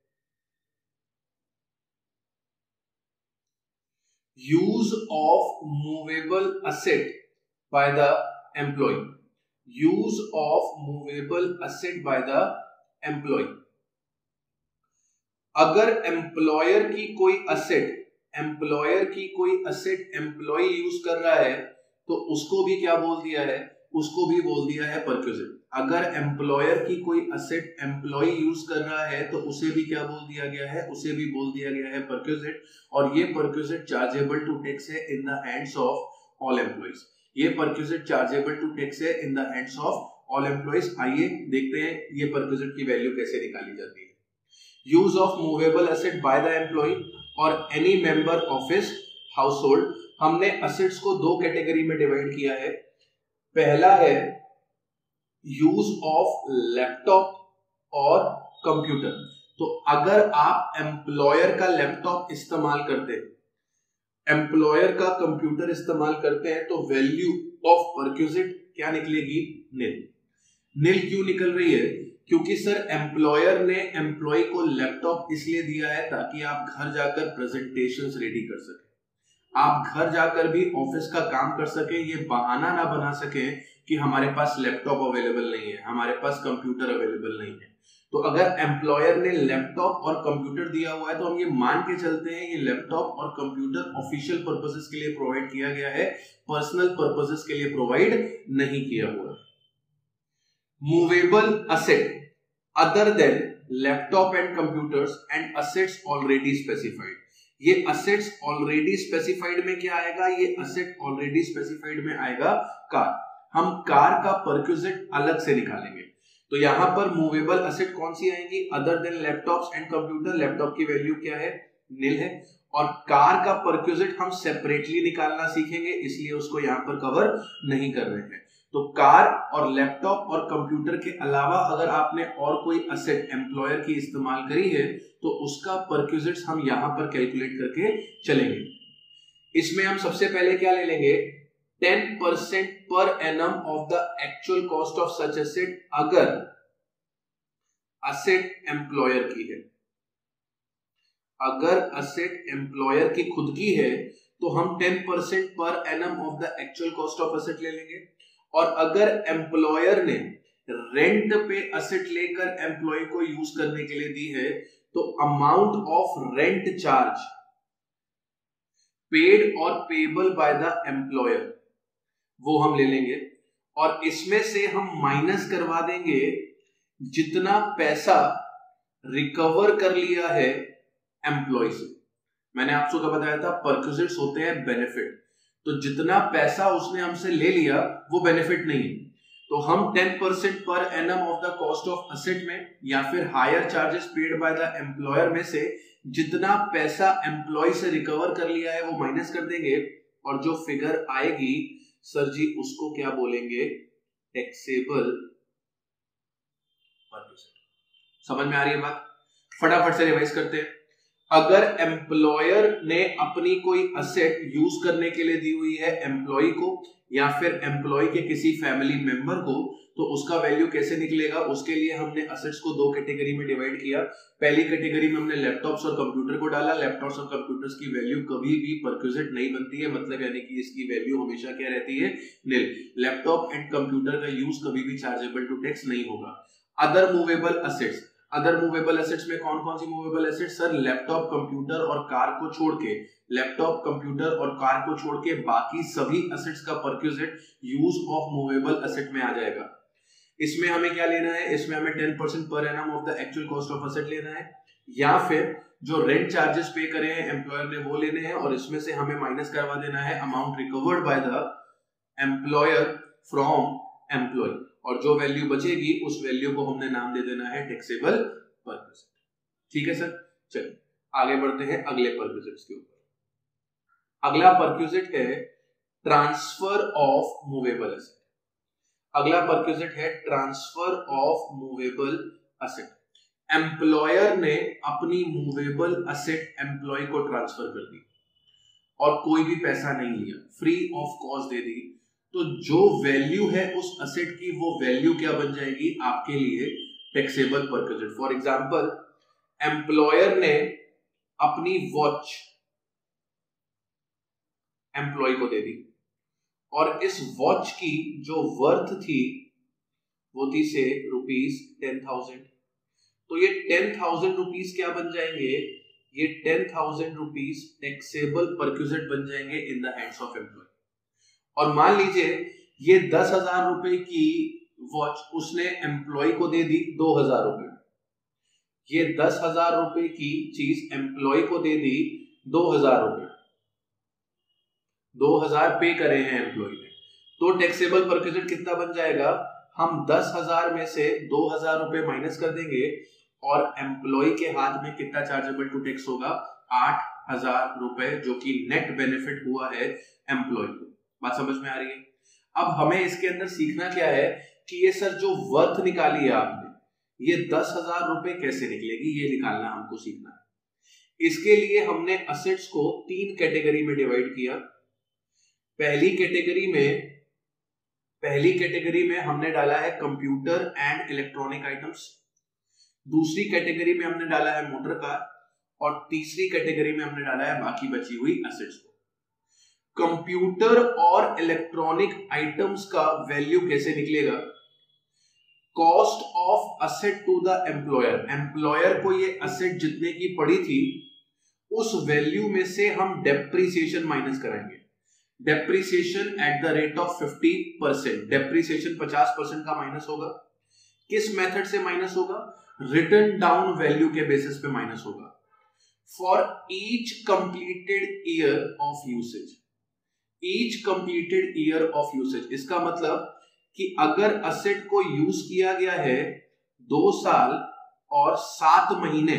use of movable asset by the employee. Use of movable asset by the employee. अगर एम्प्लॉयर की कोई असेट एम्प्लॉयर की कोई असेट एम्प्लॉय यूज कर रहा है, तो उसको भी क्या बोल दिया है? उसको भी बोल दिया है परक्विजिट। अगर एम्प्लॉयर की कोई असेट एम्प्लॉय यूज कर रहा है तो उसे भी क्या बोल दिया गया है? उसे भी बोल दिया गया है परक्विजिट, और ये परक्विजिट चार्जेबल टू टैक्स है in the hands of all employees. ये परक्विजिट चार्जेबल टू टैक्स है in the hands of all employees. आइए देखते हैं ये परक्विजिट की वैल्यू कैसे निकाली जाती है। Use of movable asset by the employee और any member of his household. हमने असेट्स को दो कैटेगरी में डिवाइड किया है। पहला है यूज ऑफ लैपटॉप और कंप्यूटर। तो अगर आप एम्प्लॉयर का लैपटॉप इस्तेमाल करते हैं, एम्प्लॉयर का कंप्यूटर इस्तेमाल करते हैं, तो वैल्यू ऑफ परक्विजिट क्या निकलेगी? निल। निल क्यों निकल रही है? क्योंकि सर एम्प्लॉयर ने एम्प्लॉय को लैपटॉप इसलिए दिया है ताकि आप घर जाकर प्रेजेंटेशंस रेडी कर सके, आप घर जाकर भी ऑफिस का काम कर सके, ये बहाना ना बना सके कि हमारे पास लैपटॉप अवेलेबल नहीं है, हमारे पास कंप्यूटर अवेलेबल नहीं है। तो अगर एम्प्लॉयर ने लैपटॉप और कंप्यूटर दिया हुआ है तो हम ये मान के चलते हैं ये लैपटॉप और कंप्यूटर ऑफिशियल पर्पसेस के लिए प्रोवाइड किया गया है, पर्सनल पर्पसेस के लिए प्रोवाइड नहीं किया हुआ। Movable asset other than laptop and computers and assets already specified. ये असेट्स ऑलरेडी स्पेसिफाइड में क्या आएगा, ये असेट ऑलरेडी स्पेसिफाइड में आएगा कार। हम कार का परक्विजिट अलग से निकालेंगे। तो यहां पर मूवेबल असेट कौन सी आएंगी, other than laptops and computer. Laptop की वैल्यू क्या है, नील है। और कार का परक्विजिट हम सेपरेटली निकालना सीखेंगे, इसलिए उसको यहां पर कवर नहीं कर रहे हैं। तो कार और लैपटॉप और कंप्यूटर के अलावा अगर आपने और कोई असेट एम्प्लॉयर की इस्तेमाल करी है तो उसका परक्विजिट्स हम यहां पर कैलकुलेट करके चलेंगे। इसमें हम सबसे पहले क्या ले लेंगे, ten percent per annum of the actual cost of such asset अगर असेट एम्प्लॉयर की है। अगर असेट एम्प्लॉयर की खुद की है तो हम ten percent per annum of the actual cost of asset ले लेंगे। और अगर एम्प्लॉयर ने रेंट पे असेट लेकर एम्प्लॉय को यूज करने के लिए दी है तो amount of rent charge paid और पेबल बाय द एम्प्लॉयर वो हम ले लेंगे। और इसमें से हम माइनस करवा देंगे जितना पैसा रिकवर कर लिया है एम्प्लॉय से। मैंने आपको क्या बताया था, परक्विजिट्स होते हैं बेनिफिट। तो जितना पैसा उसने हमसे ले लिया वो बेनिफिट नहीं है। तो हम ten percent per annum of the cost of asset में या फिर hire charges paid by the employer में से जितना पैसा एम्प्लॉय से रिकवर कर लिया है वो माइनस कर देंगे। और जो फिगर आएगी सर जी उसको क्या बोलेंगे, टैक्सेबल परक्विजिट। समझ में आ रही है बात? फटाफट से रिवाइज करते हैं। अगर एम्प्लॉयर ने अपनी कोई असेट यूज करने के लिए दी हुई है एम्प्लॉय को या फिर एम्प्लॉय के किसी फैमिली मेंबर को, तो उसका वैल्यू कैसे निकलेगा, उसके लिए हमने असेट्स को दो कैटेगरी में डिवाइड किया। पहली कैटेगरी में हमने लैपटॉप्स और कंप्यूटर को डाला। लैपटॉप्स और कंप्यूटर्स की वैल्यू कभी भी परक्विजिट नहीं बनती है, मतलब यानी कि इसकी वैल्यू हमेशा क्या रहती है, नील। लैपटॉप एंड कंप्यूटर का यूज कभी भी चार्जेबल टू टैक्स नहीं होगा। Other movable assets, other movable assets में कौन कौन सी movable assets sir, laptop computer और कार को छोड़ के, लैपटॉप कंप्यूटर और कार को छोड़ के बाकी सभी एसेट्स का perquisite use of movable asset में आ जाएगा। इसमें हमें क्या लेना है, इसमें हमें ten percent per annum of the actual cost of asset लेना है या फिर जो रेंट चार्जेस पे करे हैं एम्प्लॉयर ने वो लेने हैं। और इसमें से हमें माइनस करवा देना है amount recovered by the employer from employee. और जो वैल्यू बचेगी उस वैल्यू को हमने नाम दे देना है टैक्सेबल परक्विजिट। ठीक है सर, चलिए आगे बढ़ते हैं अगले परक्विजिट्स के ऊपर। अगला परक्विजिट है ट्रांसफर ऑफ मूवेबल एसेट। अगला परक्विजिट है transfer of movable asset. Employer ने अपनी मूवेबल एसेट एम्प्लॉय को ट्रांसफर कर दी और कोई भी पैसा नहीं लिया, फ्री ऑफ कॉस्ट दे दी। तो जो वैल्यू है उस असेट की वो वैल्यू क्या बन जाएगी आपके लिए, taxable perquisite. For example, employer ने अपनी वॉच एम्प्लॉय को दे दी और इस वॉच की जो वर्थ थी वो थी से रुपीस टेन थाउजेंड। तो ये टेन थाउजेंड रुपीस क्या बन जाएंगे, ये ten thousand rupees taxable perquisite बन जाएंगे in the hands of employee. और मान लीजिए ये दस हजार रुपए की वॉच उसने एम्प्लॉय को दे दी दो हजार रुपए। ये दस हजार रुपए की चीज एम्प्लॉय को दे दी दो हजार रुपए, दो हजार पे करे हैं एम्प्लॉय ने। तो टैक्सेबल परक्विजिट कितना बन जाएगा, हम दस हजार में से दो हजार रुपए माइनस कर देंगे और एम्प्लॉय के हाथ में कितना चार्जेबल टू टैक्स होगा, आठ हजार रुपए, जो कि नेट बेनिफिट हुआ है एम्प्लॉय को। बात समझ में आ रही है? अब हमें इसके अंदर सीखना क्या है कि ये सर जो वर्थ निकाली है आपने, ये दस हजार रुपए कैसे निकलेगी, ये निकालना हमको सीखना है। इसके लिए हमने असेट्स को तीन कैटेगरी में डिवाइड किया। पहली कैटेगरी में पहली कैटेगरी में हमने डाला है कंप्यूटर एंड इलेक्ट्रॉनिक आइटम्स। दूसरी कैटेगरी में हमने डाला है मोटर कार, और तीसरी कैटेगरी में हमने डाला है बाकी बची हुई एसेट्स को। कंप्यूटर और इलेक्ट्रॉनिक आइटम्स का वैल्यू कैसे निकलेगा? Cost of asset to the employer, employer को ये असेट जितने की पड़ी थी उस वैल्यू में से हम डेप्रिसिएशन माइनस कराएंगे। Depreciation at the rate of fifty percent, depreciation पचास परसेंट का माइनस होगा। किस मेथड से माइनस होगा? रिटन डाउन वैल्यू के बेसिस पे माइनस होगा। For each completed year of usage, each completed year of usage, इसका मतलब कि अगर असेट को यूज किया गया है दो साल और सात महीने,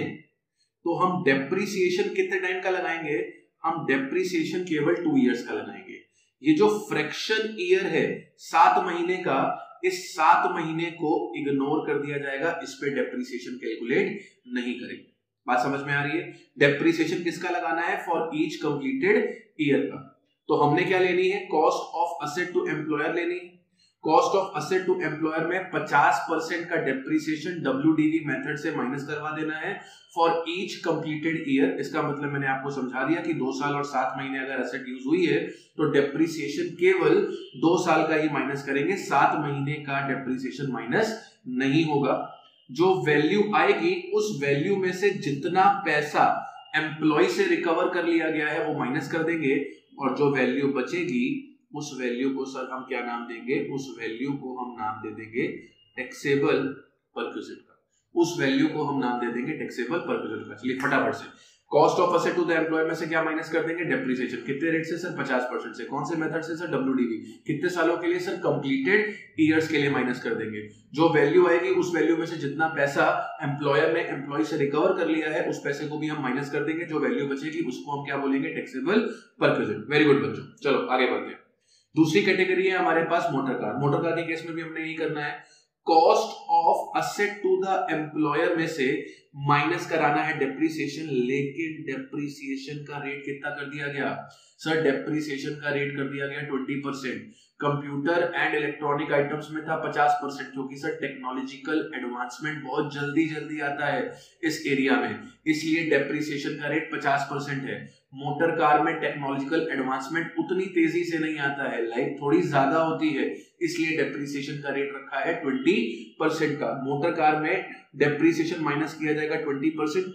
तो हम डेप्रिसिएशन कितने टाइम का लगाएंगे? हम डेप्रिसिएशन केवल टू इयर्स का लगाएंगे। ये जो फ्रैक्शन ईयर है सात महीने का, इस सात महीने को इग्नोर कर दिया जाएगा, इस पे डेप्रिसिएशन कैलकुलेट नहीं करेंगे। बात समझ में आ रही है? डेप्रिसिएशन किसका लगाना है? फॉर ईच कंप्लीटेड ईयर का। तो हमने क्या लेनी है? Cost of asset to employer लेनी है। Cost of asset to employer में पचास परसेंट का डेप्रिसिएशन डब्ल्यूडीवी मेथड से माइनस करवा देना है फॉर ईच कंप्लीटेड ईयर। इसका मतलब मैंने आपको समझा दिया कि दो साल और सात महीने अगर असेट यूज हुई है तो डेप्रिसिएशन केवल दो साल का ही माइनस करेंगे, सात महीने का डेप्रिसिएशन माइनस नहीं होगा। जो वैल्यू आएगी उस वैल्यू में से जितना पैसा एम्प्लॉय से रिकवर कर लिया गया है वो माइनस कर देंगे, और जो वैल्यू बचेगी उस वैल्यू को सर हम क्या नाम देंगे? उस वैल्यू को हम नाम दे देंगे टैक्सेबल परक्विजिट का। उस वैल्यू को हम नाम दे देंगे टैक्सेबल परक्विजिट का। चलिए फटाफट से, cost of asset to the employer में से क्या माइनस कर देंगे? डेप्रिसिएशन। कितने रेट से सर? पचास परसेंट से। कौन से मेथड से सर? डब्ल्यूडीवी। कितने सालों के लिए सर? कंप्लीटेड ईयर्स के लिए माइनस कर देंगे। जो वैल्यू आएगी उस वैल्यू में से जितना पैसा एम्प्लॉयर ने एम्प्लॉय से रिकवर कर लिया है उस पैसे को भी हम माइनस कर देंगे। जो वैल्यू बचेगी उसको हम क्या बोलेंगे? Taxable perquisite. वेरी गुड बच्चों, चलो आगे बढ़ते हैं। दूसरी कैटेगरी है हमारे पास मोटर कार। मोटर कार के केस में भी हमने यही करना है। Cost of asset to the employer में से माइनस कराना है डेप्रिसिएशन, लेकिन डेप्रिसिएशन का रेट कितना कर दिया गया सर? डेप्रिसिएशन का रेट कर दिया गया twenty percent. Computer and electronic items में था पचास परसेंट, क्योंकि सर टेक्नोलॉजिकल एडवांसमेंट बहुत जल्दी जल्दी आता है इस एरिया में, इसलिए डेप्रिसिएशन का रेट पचास परसेंट है। मोटर कार में टेक्नोलॉजिकल एडवांसमेंट उतनी तेजी से नहीं आता है, लाइफ थोड़ी ज्यादा होती है, इसलिए डेप्रिसिएशन का रेट रखा है ट्वेंटी परसेंट का। मोटर कार में डेप्रिसिएशन माइनस किया जाएगा ट्वेंटी परसेंट,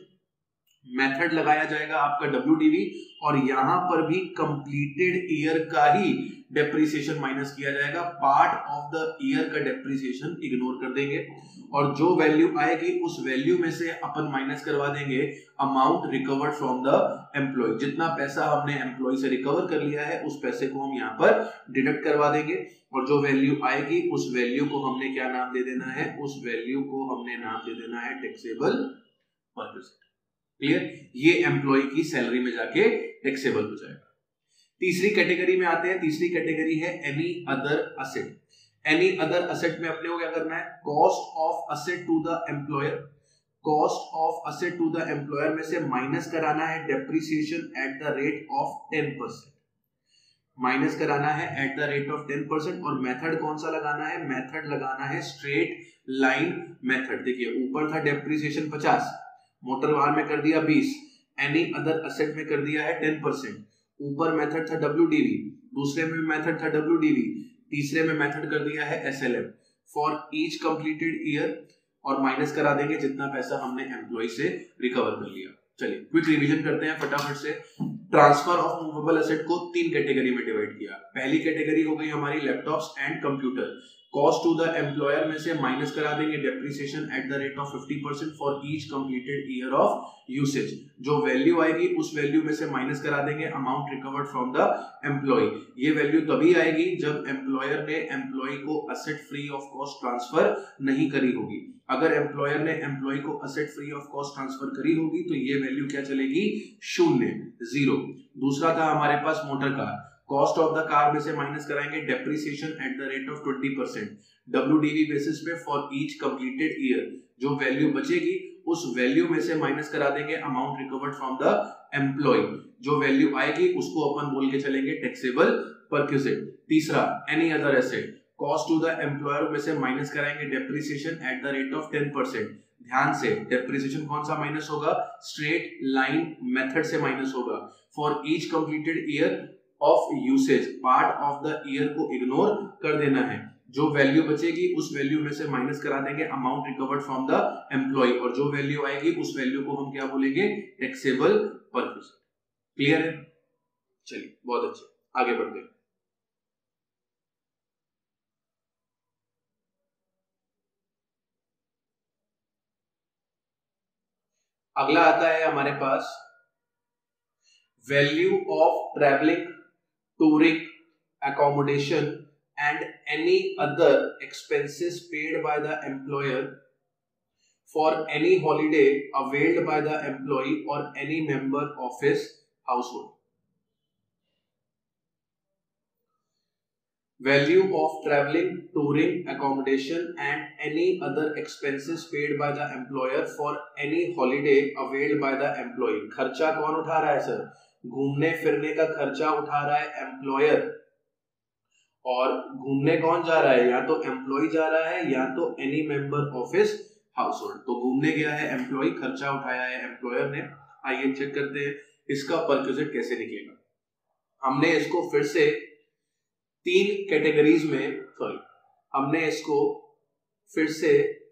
मेथड लगाया जाएगा आपका डब्ल्यूडीवी, और यहां पर भी कंप्लीटेड ईयर का ही डेप्रिसिएशन माइनस किया जाएगा। पार्ट ऑफ द ईयर का डेप्रिसिएशन इग्नोर कर देंगे, और जो वैल्यू आएगी उस वैल्यू में से अपन माइनस करवा देंगे amount recovered from the employee. जितना पैसा हमने एम्प्लॉय से रिकवर कर लिया है उस पैसे को हम यहाँ पर डिडक्ट करवा देंगे, और जो वैल्यू आएगी उस वैल्यू को हमने क्या नाम दे देना है? उस वैल्यू को हमने नाम दे देना है टैक्सेबल परक्विजिट। क्लियर? ये एम्प्लॉय की सैलरी में जाके टैक्सेबल हो जाएगा। तीसरी कैटेगरी में आते हैं। तीसरी कैटेगरी है any other asset. Any other asset में अपने को क्या करना है? Cost of asset to the employer, cost of asset to the employer में से माइनस कराना है depreciation at the rate of ten percent, minus कराना है at the rate of ten percent. और मेथड कौन सा लगाना है? मेथड लगाना है स्ट्रेट लाइन मेथड। देखिए ऊपर था डेप्रिसिएशन पचास, मोटर कार में कर दिया बीस, एनी अदर असेट में कर दिया है टेन परसेंट। ऊपर मेथड था डब्ल्यूडीवी, दूसरे में मेथड था डब्ल्यूडीवी, तीसरे में मेथड कर दिया है SLM for each completed year, और माइनस करा देंगे जितना पैसा हमने एम्प्लॉय से रिकवर कर लिया। चलिए क्विक रिवीजन करते हैं फटाफट से। ट्रांसफर ऑफ मूवेबल एसेट को तीन कैटेगरी में डिवाइड किया। पहली कैटेगरी हो गई हमारी laptops and computer. Cost to the employer में से माइनस करा देंगे depreciation at the rate of fifty percent for each completed year of usage. जो वैल्यू आएगी उस वैल्यू में से माइनस करा देंगे amount recovered from the employee. ये वैल्यू तभी आएगी जब एम्प्लॉयर ने एम्प्लॉय को asset free of cost transfer नहीं करी होगी। अगर एम्प्लॉयर ने एम्प्लॉय को asset free of cost transfer करी होगी तो ये वैल्यू क्या चलेगी? शून्य, जीरो। दूसरा था हमारे पास motor car. Cost of the car में से माइनस कराएंगे depreciation at the rate of twenty percent WDV basis पे फॉर ईच कंप्लीटेड ईयर। जो वैल्यू बचेगी उस वैल्यू में से माइनस करा देंगे amount recovered from the employee. जो वैल्यू आएगी उसको अपन बोल के चलेंगे टैक्सेबल परक्विजिट। तीसरा any other asset, cost to the employer में से माइनस कराएंगे depreciation at the rate of ten percent. ध्यान से, डेप्रिसिएशन कौन सा माइनस होगा, स्ट्रेट लाइन मेथड से माइनस होगा। For each completed year of usage, part of the year को इग्नोर कर देना है, जो वैल्यू बचेगी उस वैल्यू में से माइनस करा देंगे amount recovered from the employee, और जो वैल्यू आएगी उस वैल्यू को हम क्या बोलेंगे, टैक्सेबल परक्विजिट। क्लियर है? चलिए बहुत अच्छे, आगे बढ़ते हैं। अगला आता है हमारे पास value of travelling, touring, accommodation and any other expenses paid by the employer for any holiday availed by the employee or any member of his household. Value of traveling, touring, accommodation and any other expenses paid by the employer for any holiday availed by the employee. खर्चा कौन उठा रहा है sir? घूमने फिरने का खर्चा उठा रहा है एम्प्लॉयर, और घूमने कौन जा रहा है, या तो एम्प्लॉय जा रहा है या तो any member of his household. तो घूमने गया है एम्प्लॉय, खर्चा उठाया है एम्प्लॉयर ने। आइए चेक करते हैं इसका परक्विजिट कैसे निकलेगा। हमने इसको फिर से तीन कैटेगरीज में, सॉरी हमने इसको फिर से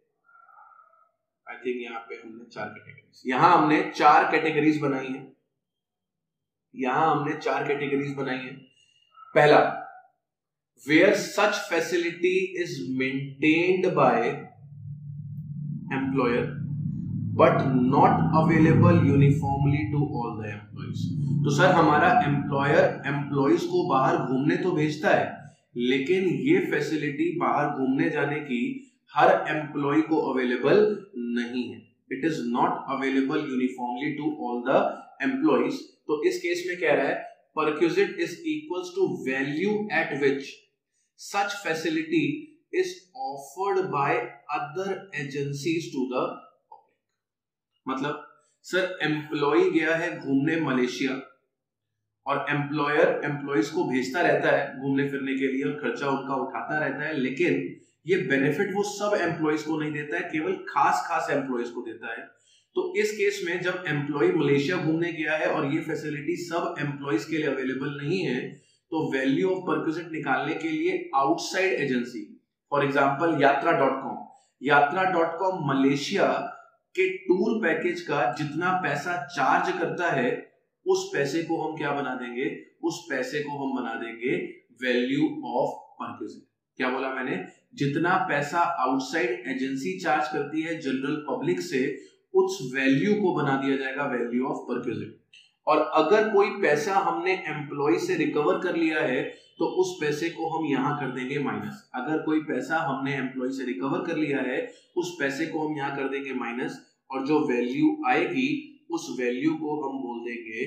आई थिंक यहाँ पे हमने चार कैटेगरीज, यहां हमने चार कैटेगरीज बनाई है, यहां हमने चार कैटेगरीज बनाई है। पहला, where such facility is maintained by employer but not available uniformly to all the employees। तो सर हमारा एम्प्लॉयर एम्प्लॉइज को बाहर घूमने तो भेजता है, लेकिन ये फैसिलिटी बाहर घूमने जाने की हर एम्प्लॉय को अवेलेबल नहीं है। It is not available uniformly to all the employees. तो इस केस में कह रहा है perquisite is equals to value at which such facility is offered by other agencies to the public। मतलब सर एम्प्लॉय गया है घूमने मलेशिया, और एम्प्लॉयर एम्प्लॉइज को भेजता रहता है घूमने फिरने के लिए और खर्चा उनका उठाता रहता है, लेकिन ये बेनिफिट वो सब एम्प्लॉइज को नहीं देता है, केवल खास खास एम्प्लॉइज को देता है। तो इस केस में जब एम्प्लॉय मलेशिया घूमने गया है और ये फैसिलिटी सब एम्प्लॉइज के लिए अवेलेबल नहीं है, तो वैल्यू ऑफ परक्विजिट निकालने के लिए outside agency, for example Yatra dot com, Yatra dot com Malaysia के टूर पैकेज का जितना पैसा चार्ज करता है उस पैसे को हम क्या बना देंगे, उस पैसे को हम बना देंगे वैल्यू ऑफ परक्विजिट। क्या बोला मैंने? जितना पैसा आउटसाइड एजेंसी चार्ज करती है जनरल पब्लिक से, उस वैल्यू को बना दिया जाएगा वैल्यू ऑफ परक्विजिट। और अगर कोई पैसा हमने एम्प्लॉय से रिकवर कर लिया है तो उस पैसे को हम यहां कर देंगे माइनस। अगर कोई पैसा हमने एम्प्लॉय से रिकवर कर लिया है उस पैसे को हम यहां कर देंगे माइनस, और जो वैल्यू आएगी उस वैल्यू को हम बोल देंगे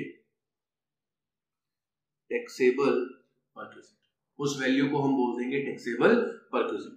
टैक्सेबल परक्विजिट। उस वैल्यू को हम बोल देंगे टैक्सेबल परक्विजिट।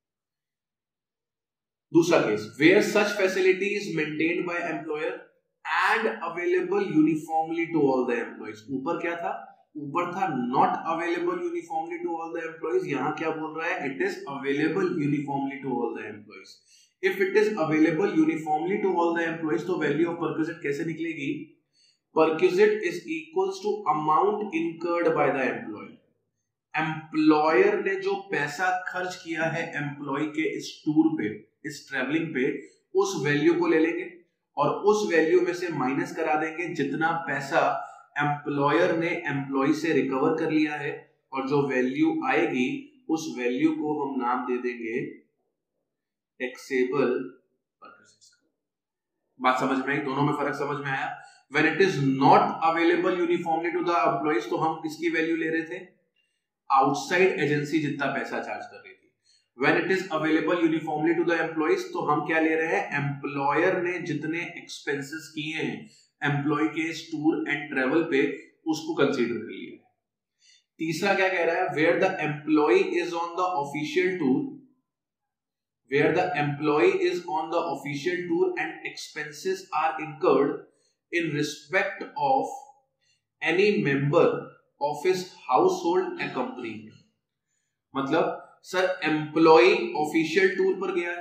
दूसरा case, where such facility is maintained by employer and available uniformly to all the employees. ऊपर क्या था? ऊपर था not available uniformly to all the employees, यहां क्या बोल रहा है? It is available uniformly to all the employees. If it is available uniformly to all the employees, तो वैल्यू ऑफ परक्विजिट कैसे निकलेगी? Perquisite is equals to amount incurred by the employer. Employer ने जो पैसा खर्च किया है एम्प्लॉय के इस टूर पे, इस ट्रैवलिंग पे, उस वैल्यू को ले लेंगे और उस वैल्यू में से माइनस करा देंगे जितना पैसा एम्प्लॉयर ने एम्प्लॉय से रिकवर कर लिया है, और जो वैल्यू आएगी उस वैल्यू को हम नाम दे देंगे टैक्सेबल परक्विजिट। बात समझ में आई? दोनों में फर्क समझ में आया? When it is not available uniformly to the employees, तो हम किसकी वैल्यू ले रहे थे? आउटसाइड एजेंसी जितना पैसा चार्ज कर रही थी। When it is available uniformly to the employees, तो हम क्या ले रहे हैं? एम्प्लॉयर ने जितने एक्सपेंसेस किए हैं एम्प्लॉय के टूर एंड ट्रेवल पे, उसको कंसीडर कर लिया। तीसरा क्या कह रहा है? Where the employee is on the official tour, where the employee is on the official tour and expenses are incurred in respect of any member of his household accompanying him। मतलब sir employee official tour पर गया है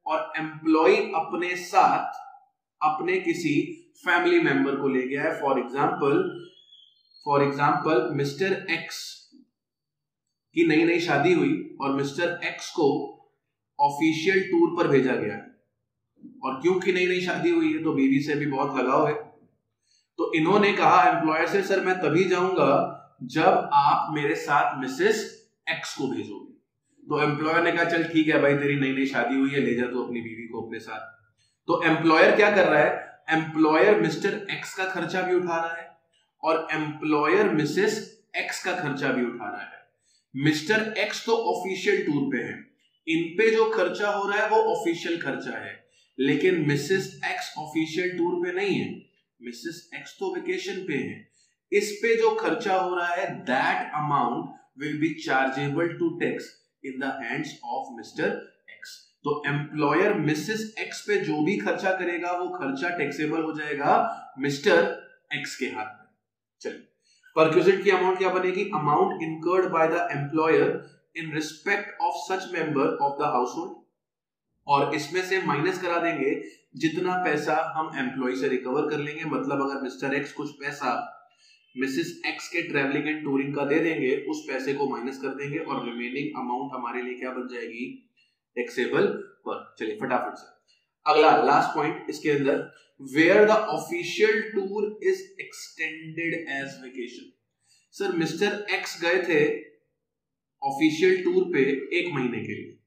और employ अपने साथ अपने किसी family member को ले गया है। For example for example Mr X की नई नई शादी हुई और मिस्टर एक्स को ऑफिशियल टूर पर भेजा गया है, और क्योंकि नई नई शादी हुई है तो बीवी से भी बहुत लगाव है, तो इन्होंने कहा एम्प्लॉयर से, सर मैं तभी जाऊंगा जब आप मेरे साथ मिसेस एक्स को भेजोगे। तो एम्प्लॉयर ने कहा चल ठीक है भाई, तेरी नई नई शादी हुई है, ले जा तू अपनी बीवी को अपने साथ। तो एम्प्लॉयर क्या कर रहा है, एम्प्लॉयर मिस्टर एक्स का खर्चा भी उठा रहा है और एम्प्लॉयर मिसेस एक्स का खर्चा भी उठा रहा है। मिस्टर एक्स तो ऑफिशियल टूर पे है, इन पे जो खर्चा हो रहा है वो ऑफिशियल खर्चा है, लेकिन मिसेस एक्स ऑफिशियल टूर पे नहीं है, मिसेस एक्स तो वेकेशन पे है। इस पे जो खर्चा हो रहा है that amount will be chargeable to tax in the hands of Mr X. तो एम्प्लॉयर मिसेस एक्स पे जो भी खर्चा करेगा वो खर्चा टैक्सेबल हो जाएगा मिस्टर एक्स के हाथ में। चलिए, परक्विजिट की अमाउंट क्या बनेगी, amount incurred by the employer in respect of such member of the household, और इसमें से माइनस करा देंगे जितना पैसा हम एम्प्लॉय से रिकवर कर लेंगे। मतलब अगर मिस्टर एक्स कुछ पैसा मिसेस एक्स के ट्रैवलिंग एंड टूरिंग का दे देंगे, उस पैसे को माइनस कर देंगे और रिमेनिंग अमाउंट हमारे लिए क्या बन जाएगी, टैक्सेबल पर। चलिए फटाफट से अगला लास्ट पॉइंट इसके अंदर, where the official tour is extended as vacation. Sir Mr X गए थे ऑफिशियल टूर पे एक महीने के लिए,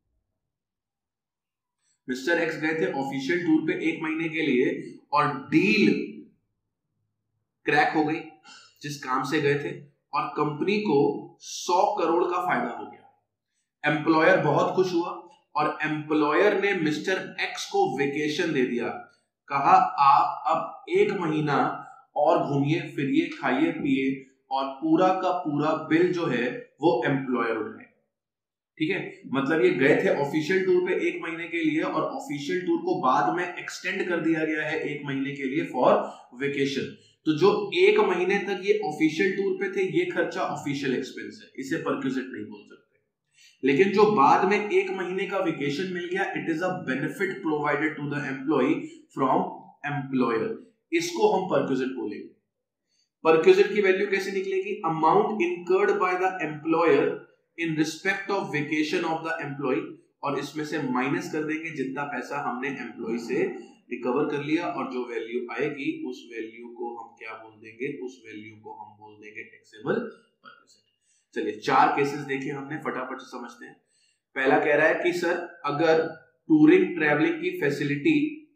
मिस्टर एक्स गए थे ऑफिशियल टूर पे एक महीने के लिए और डील क्रैक हो गई जिस काम से गए थे और कंपनी को सौ करोड़ का फायदा हो गया। एम्प्लॉयर बहुत खुश हुआ और एम्प्लॉयर ने मिस्टर एक्स को वेकेशन दे दिया, कहा आप अब एक महीना और घूमिए फिरिए खाइए पिए और पूरा का पूरा बिल जो है वो एम्प्लॉयर उठाए। ठीक है, मतलब ये गए थे ऑफिशियल टूर पे एक महीने के लिए और ऑफिशियल टूर को बाद में एक्सटेंड कर दिया गया है एक महीने के लिए फॉर वेकेशन। तो जो एक महीने तक ये ऑफिशियल टूर पे थे ये खर्चा ऑफिशियल एक्सपेंस है, इसे परक्विजिट नहीं बोल सकते। लेकिन जो बाद में एक महीने का वेकेशन मिल गया, it is a benefit provided to the employee from employer, इसको हम परक्विजिट बोलेंगे। परक्विजिट की वैल्यू कैसे निकलेगी, amount incurred by the employer in respect of vacation of the employee, और इसमें से माइनस कर देंगे जितना पैसा हमने एम्प्लॉय से रिकवर कर लिया, और जो वैल्यू आएगी उस वैल्यू को हम क्या बोल देंगे, उस वैल्यू को हम बोल देंगे टैक्सेबल परक्विजिट। चलिए चार केसेस देखे हमने, फटाफट से समझते हैं। पहला कह रहा है कि सर अगर टूरिंग ट्रैवलिंग की फैसिलिटी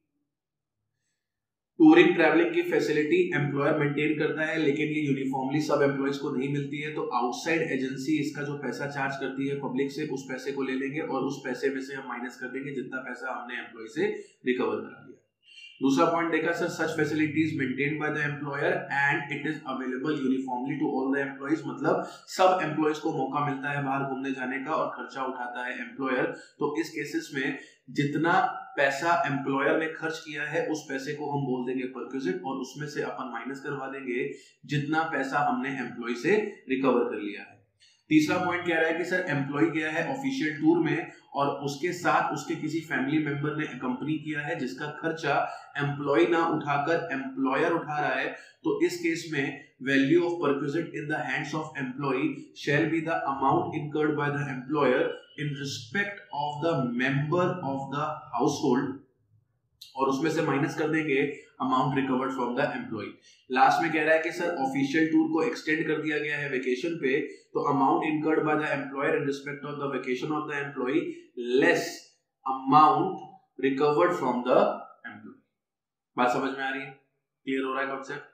टूरिंग ट्रैवलिंग की फैसिलिटी एम्प्लॉयर मेंटेन करता है लेकिन ये यूनिफॉर्मली सब एम्प्लॉयज को नहीं मिलती है, तो आउटसाइड एजेंसी इसका जो पैसा चार्ज करती है पब्लिक से, उस पैसे को ले लेंगे और उस पैसे में से हम माइनस कर देंगे जितना पैसा हमने एम्प्लॉय से रिकवर करा लिया। दूसरा पॉइंट देखा sir, such facilities maintained by the employer and it is available uniformly to all the employees, मतलब सब एम्प्लॉयज को मौका मिलता है बाहर घूमने जाने का और खर्चा उठाता है एम्प्लॉयर। तो इस केसेस में जितना पैसा एम्प्लॉयर ने खर्च किया है उस पैसे को हम बोल देंगे परक्विजिट, और उसमें से अपन माइनस करवा देंगे जितना पैसा हमने एम्प्लॉय से रिकवर कर लिया है। तीसरा पॉइंट कह रहा है कि सर एम्प्लॉय गया है ऑफिशियल टूर में और उसके साथ उसके किसी फैमिली मेंबर ने अकम्पनी किया है जिसका खर्चा एम्प्लॉय ना उठाकर एम्प्लॉयर उठा रहा है, तो इस केस में value of perquisite in the hands of employee shall be the amount incurred by the employer in respect of the member of the household, और उसमें से माइनस कर देंगे amount recovered from the employee. Last में कह रहा है कि सर ऑफिशियल टूर को एक्सटेंड कर दिया गया है वेकेशन पे, तो amount incurred by the employer in respect of the vacation of the employ less amount recovered from the employee. बात समझ में आ रही है, क्लियर हो रहा है कॉन्सेप्ट?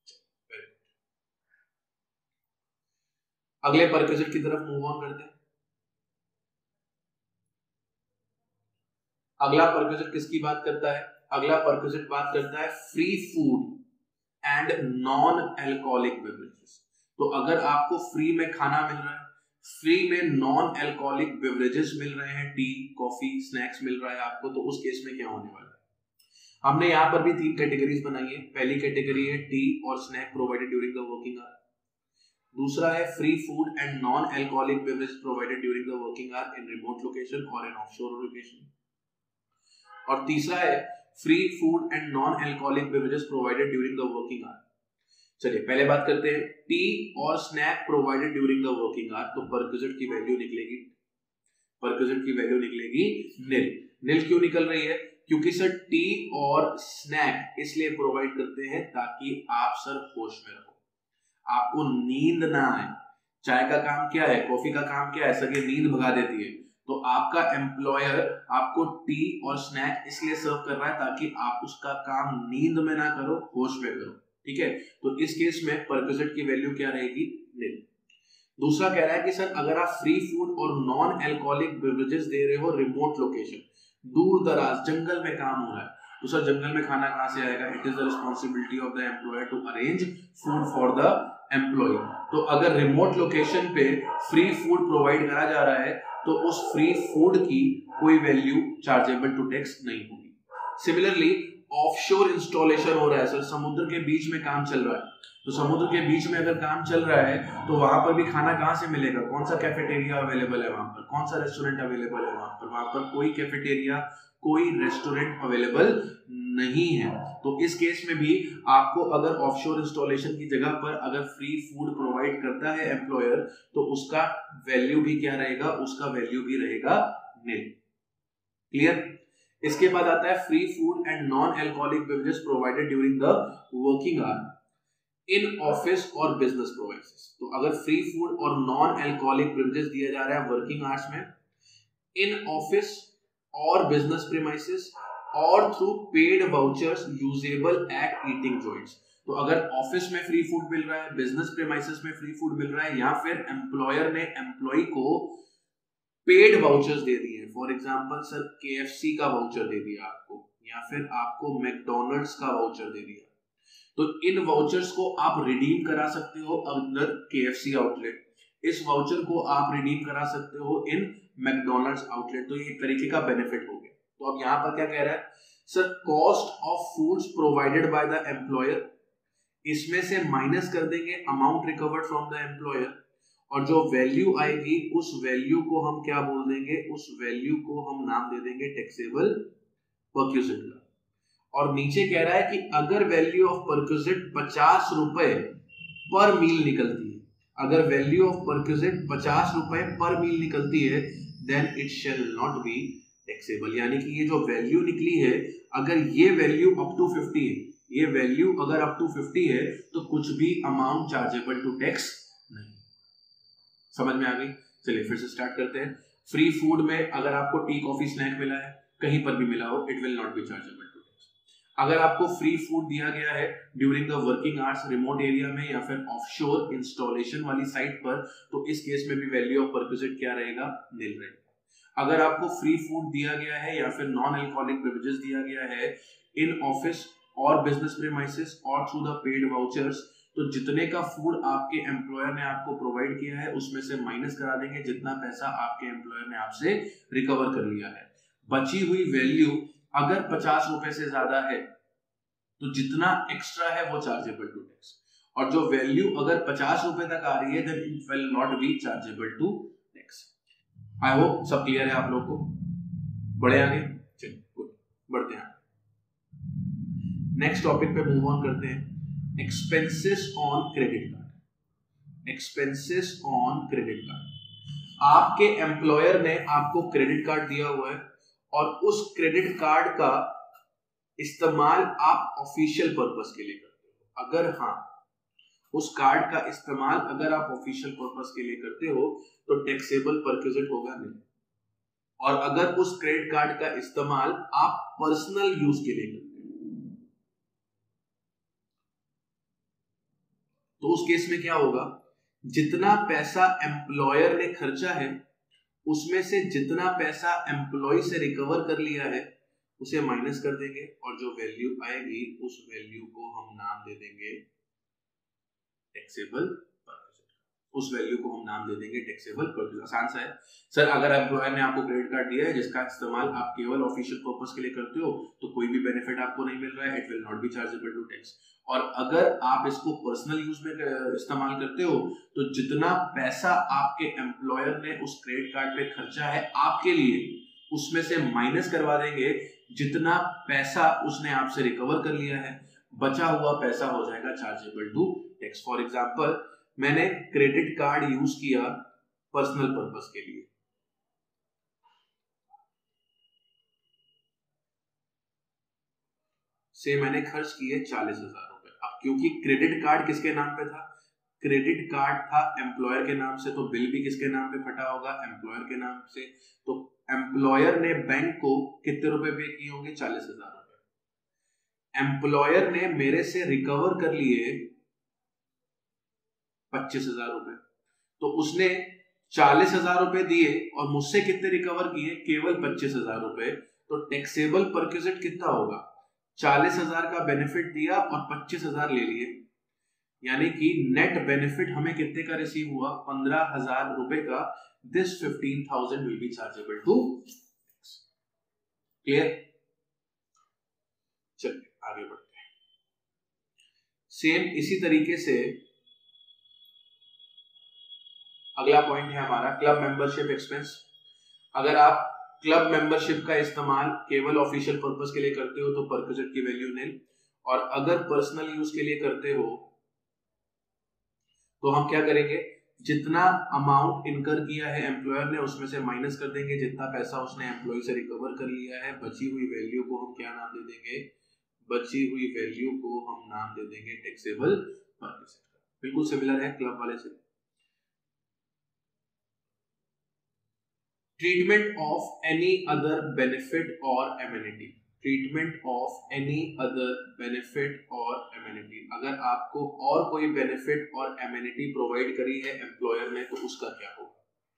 अगले परक्विजिट की तरफ मूव ऑन करते हैं। अगला परक्विजिट किसकी बात करता है, अगला परक्विजिट बात करता है free food and non alcoholic beverages. तो अगर आपको फ्री में खाना मिल रहा है, फ्री में नॉन अल्कोहलिक बेवरेजेस मिल रहे हैं, टी कॉफी स्नैक्स मिल रहा है आपको, तो उस केस में क्या होने वाला है। हमने यहाँ पर भी तीन कैटेगरीज बनाई है। पहली कैटेगरी है टी और snack provided during the working hour, दूसरा है free food and non alcoholic beverage provided during the working hour in remote location और इन ऑफशोर लोकेशन, और तीसरा है free food and non alcoholic beverages provided during the working hour. चलिए पहले बात करते हैं टी और snack provided during the working hour, तो परक्विजिट की वैल्यू निकलेगी परक्विजिट की वैल्यू निकलेगी नील। नील क्यों निकल रही है? क्योंकि सर टी और स्नैक इसलिए प्रोवाइड करते हैं ताकि आप सर होश में रहो, आपको नींद ना आए। चाय का काम क्या है, कॉफी का काम क्या है, सर ये नींद भगा देती है। तो आपका एम्प्लॉयर आपको टी और स्नैक इसलिए सर्व कर रहा है ताकि आप उसका काम नींद में ना करो, होश में करो, ठीक है। तो इस केस में परक्विजिट की वैल्यू क्या रहेगी? नील। दूसरा कह रहा है कि सर अगर आप फ्री फूड और नॉन एल्कोहलिक बेवरेजेस दे रहे हो रिमोट लोकेशन, दूर दराज जंगल में काम हो रहा है, तो सर जंगल में खाना कहां से आएगा? It is the responsibility of the employer to arrange food for the employee. तो अगर रिमोट लोकेशन पे फ्री फूड प्रोवाइड करा जा रहा है तो उस फ्री फूड की कोई वैल्यू चार्जेबल टू टैक्स नहीं होगी। सिमिलरली ऑफशोर इंस्टॉलेशन हो रहा है, सर समुद्र के बीच में काम चल रहा है, तो समुद्र के बीच में अगर काम चल रहा है तो वहां पर भी खाना कहां से मिलेगा? कौन सा कैफेटेरिया अवेलेबल है वहां पर, कौन सा रेस्टोरेंट अवेलेबल है वहां पर? वहां पर कोई कैफेटेरिया कोई रेस्टोरेंट अवेलेबल नहीं है। तो इस केस में भी आपको अगर ऑफशोर इंस्टॉलेशन की जगह पर अगर फ्री फूड प्रोवाइड करता है एम्प्लॉयर तो उसका वैल्यू भी क्या रहेगा? उसका वैल्यू भी रहेगा नील। क्लियर? इसके बाद आता है free food and non alcoholic beverages provided during the working hour in office और बिजनेस प्रोवाइसेस। तो अगर फ्री फूड और नॉन एल्कोहलिक बेवरेजेस दिया जा रहा है वर्किंग आवर्स में, इन ऑफिस और बिजनेस प्रीमाइसेस और through paid vouchers usable at eating joints. तो अगर ऑफिस में फ्री फूड मिल रहा है, बिजनेस प्रीमाइसेस में फ्री फूड मिल रहा है, या फिर एम्प्लॉयर ने एम्प्लॉय को पेड वाउचर्स दे दिए, फॉर एग्जांपल सर केएफसी का वाउचर दे दिया आपको, या फिर आपको मैकडॉनल्ड्स का वाउचर दे दिया, तो इन वाउचर्स को आप रिडीम करा सकते हो अंदर केएफसी आउटलेट, इस वाउचर को आप रिडीम करा सकते हो इन मैकडॉनल्ड्स आउटलेट। तो ये एक तरीके का बेनिफिट हो गया। तो अब यहाँ पर क्या कह रहा है sir? Cost of foods provided by the employer, इसमें से माइनस कर देंगे amount recovered from the employer, और जो वैल्यू आएगी उस वैल्यू को हम क्या बोल देंगे? उस वैल्यू को हम नाम दे देंगे टैक्सेबल परक्विजिट का। और नीचे कह रहा है कि अगर वैल्यू ऑफ परक्विजिट पचास रुपए पर मील निकलती है, अगर वैल्यू ऑफ परक्विजिट पचास रुपए पर मील निकलती है then it shall not be taxable. यानी कि ये जो वैल्यू निकली है, अगर ये वैल्यू अप टू फिफ्टी है, ये वैल्यू अगर अप टू फिफ्टी है तो कुछ भी अमाउंट चार्जेबल टू टैक्स नहीं। समझ में आ गई? चलिए फिर से स्टार्ट करते हैं। फ्री फूड में अगर आपको टी कॉफी स्नैक मिला है, कहीं पर भी मिला हो, it will not be chargeable to tax. अगर आपको फ्री फूड दिया गया है during the working hours remote area में या फिर ऑफशोर इंस्टॉलेशन वाली साइट पर, तो इस केस में भी वैल्यू ऑफ परक्विजिट क्या रहेगा? नील रहेगा। अगर आपको फ्री फूड दिया गया है या फिर नॉन अल्कोहलिक बेवरेजेस दिया गया है इन ऑफिस और बिजनेस प्रीमाइसेस और थ्रू द पेड वाउचर्स, तो जितने का फूड आपके एम्प्लॉयर ने आपको प्रोवाइड किया है उसमें से माइनस करा देंगे जितना पैसा आपके एम्प्लॉयर ने आपसे रिकवर कर लिया है। बची हुई वैल्यू अगर पचास रुपए से ज्यादा है तो जितना एक्स्ट्रा है वो चार्जेबल टू टैक्स, और जो वैल्यू अगर पचास रुपए तक आ रही है then it will not be chargeable to tax. I hope सब क्लियर है आप लोग को। बढ़े आगे? चलिए गुड, बढ़ते हैं। नेक्स्ट टॉपिक पे मूव ऑन करते हैं। Expenses on credit card. Expenses on credit card. आपके एम्प्लॉयर ने आपको क्रेडिट कार्ड दिया हुआ है और उस क्रेडिट कार्ड का इस्तेमाल आप ऑफिशियल पर्पस के लिए करते हो। अगर हाँ, उस कार्ड का इस्तेमाल अगर आप ऑफिशियल पर्पस के लिए करते हो तो टैक्सेबल परक्विजिट होगा नहीं, और अगर उस क्रेडिट कार्ड का इस्तेमाल आप पर्सनल यूज के लिए करते हो तो उस केस में क्या होगा? जितना पैसा एम्प्लॉयर ने खर्चा है उसमें से जितना पैसा एम्प्लॉय से रिकवर कर लिया है उसे माइनस कर देंगे, और जो वैल्यू आएगी उस वैल्यू को हम नाम दे देंगे टैक्सेबल परक्विजिट। उस वैल्यू को हम नाम दे देंगे टैक्सेबल परक्विजिट। आसान सा है सर। अगर एम्प्लॉयर ने आपको क्रेडिट कार्ड दिया है जिसका इस्तेमाल आप केवल ऑफिशियल पर्पस के लिए करते हो तो कोई भी बेनिफिट आपको नहीं मिल रहा है, it will not be chargeable to tax. और अगर आप इसको पर्सनल यूज में इस्तेमाल करते हो तो जितना पैसा आपके एम्प्लॉयर ने उस क्रेडिट कार्ड पे खर्चा है आपके लिए उसमें से माइनस करवा देंगे जितना पैसा उसने आपसे रिकवर कर लिया है, बचा हुआ पैसा हो जाएगा chargeable to tax. For example, मैंने क्रेडिट कार्ड यूज किया पर्सनल पर्पस के लिए, से मैंने खर्च किए चालीस हजार रुपए। अब क्योंकि क्रेडिट कार्ड किसके नाम पे था, क्रेडिट कार्ड था एम्प्लॉयर के नाम से, तो बिल भी किसके नाम पे फटा होगा, एम्प्लॉयर के नाम से। तो एम्प्लॉयर ने बैंक को कितने रुपए पे किए होंगे, चालीस हजार रुपए। एम्प्लॉयर ने मेरे से रिकवर कर लिए पच्चीस हजार रुपए, तो उसने चालीस हजार रुपए दिए और मुझसे कितने रिकवर किए, केवल पच्चीस हजार रुपए। तो टैक्सेबल परक्विजिट कितना होगा, चालीस हजार का बेनिफिट दिया और पच्चीस हजार ले लिए, यानी कि नेट बेनिफिट हमें कितने का रिसीव हुआ, पंद्रह हजार रुपए का। This fifteen thousand will be chargeable to. Clear? चलिए आगे बढ़ते हैं। सेम इसी तरीके से अगला पॉइंट है हमारा क्लब मेंबरशिप एक्सपेंस। अगर आप क्लब मेंबरशिप का इस्तेमाल केवल ऑफिशियल पर्पस के लिए करते हो तो परक्विजिट की वैल्यू निल, और अगर पर्सनल यूज के लिए करते हो तो हम क्या करेंगे, जितना अमाउंट इनकर किया है एम्प्लॉयर ने उसमें से माइनस कर देंगे, जितना पैसा उसने एम्प्लॉय से रिकवर कर लिया है, बची हुई वैल्यू को हम क्या नाम दे देंगे, बची हुई वैल्यू को हम नाम दे देंगे टैक्सेबल परक्विजिट का। बिल्कुल सिमिलर है क्लब वाले से। Treatment of any other benefit और amenity, treatment of any other benefit और एमिनिटी, अगर आपको और कोई बेनिफिट और एमिनिटी प्रोवाइड करी है एम्प्लॉयर ने तो उसका क्या होगा।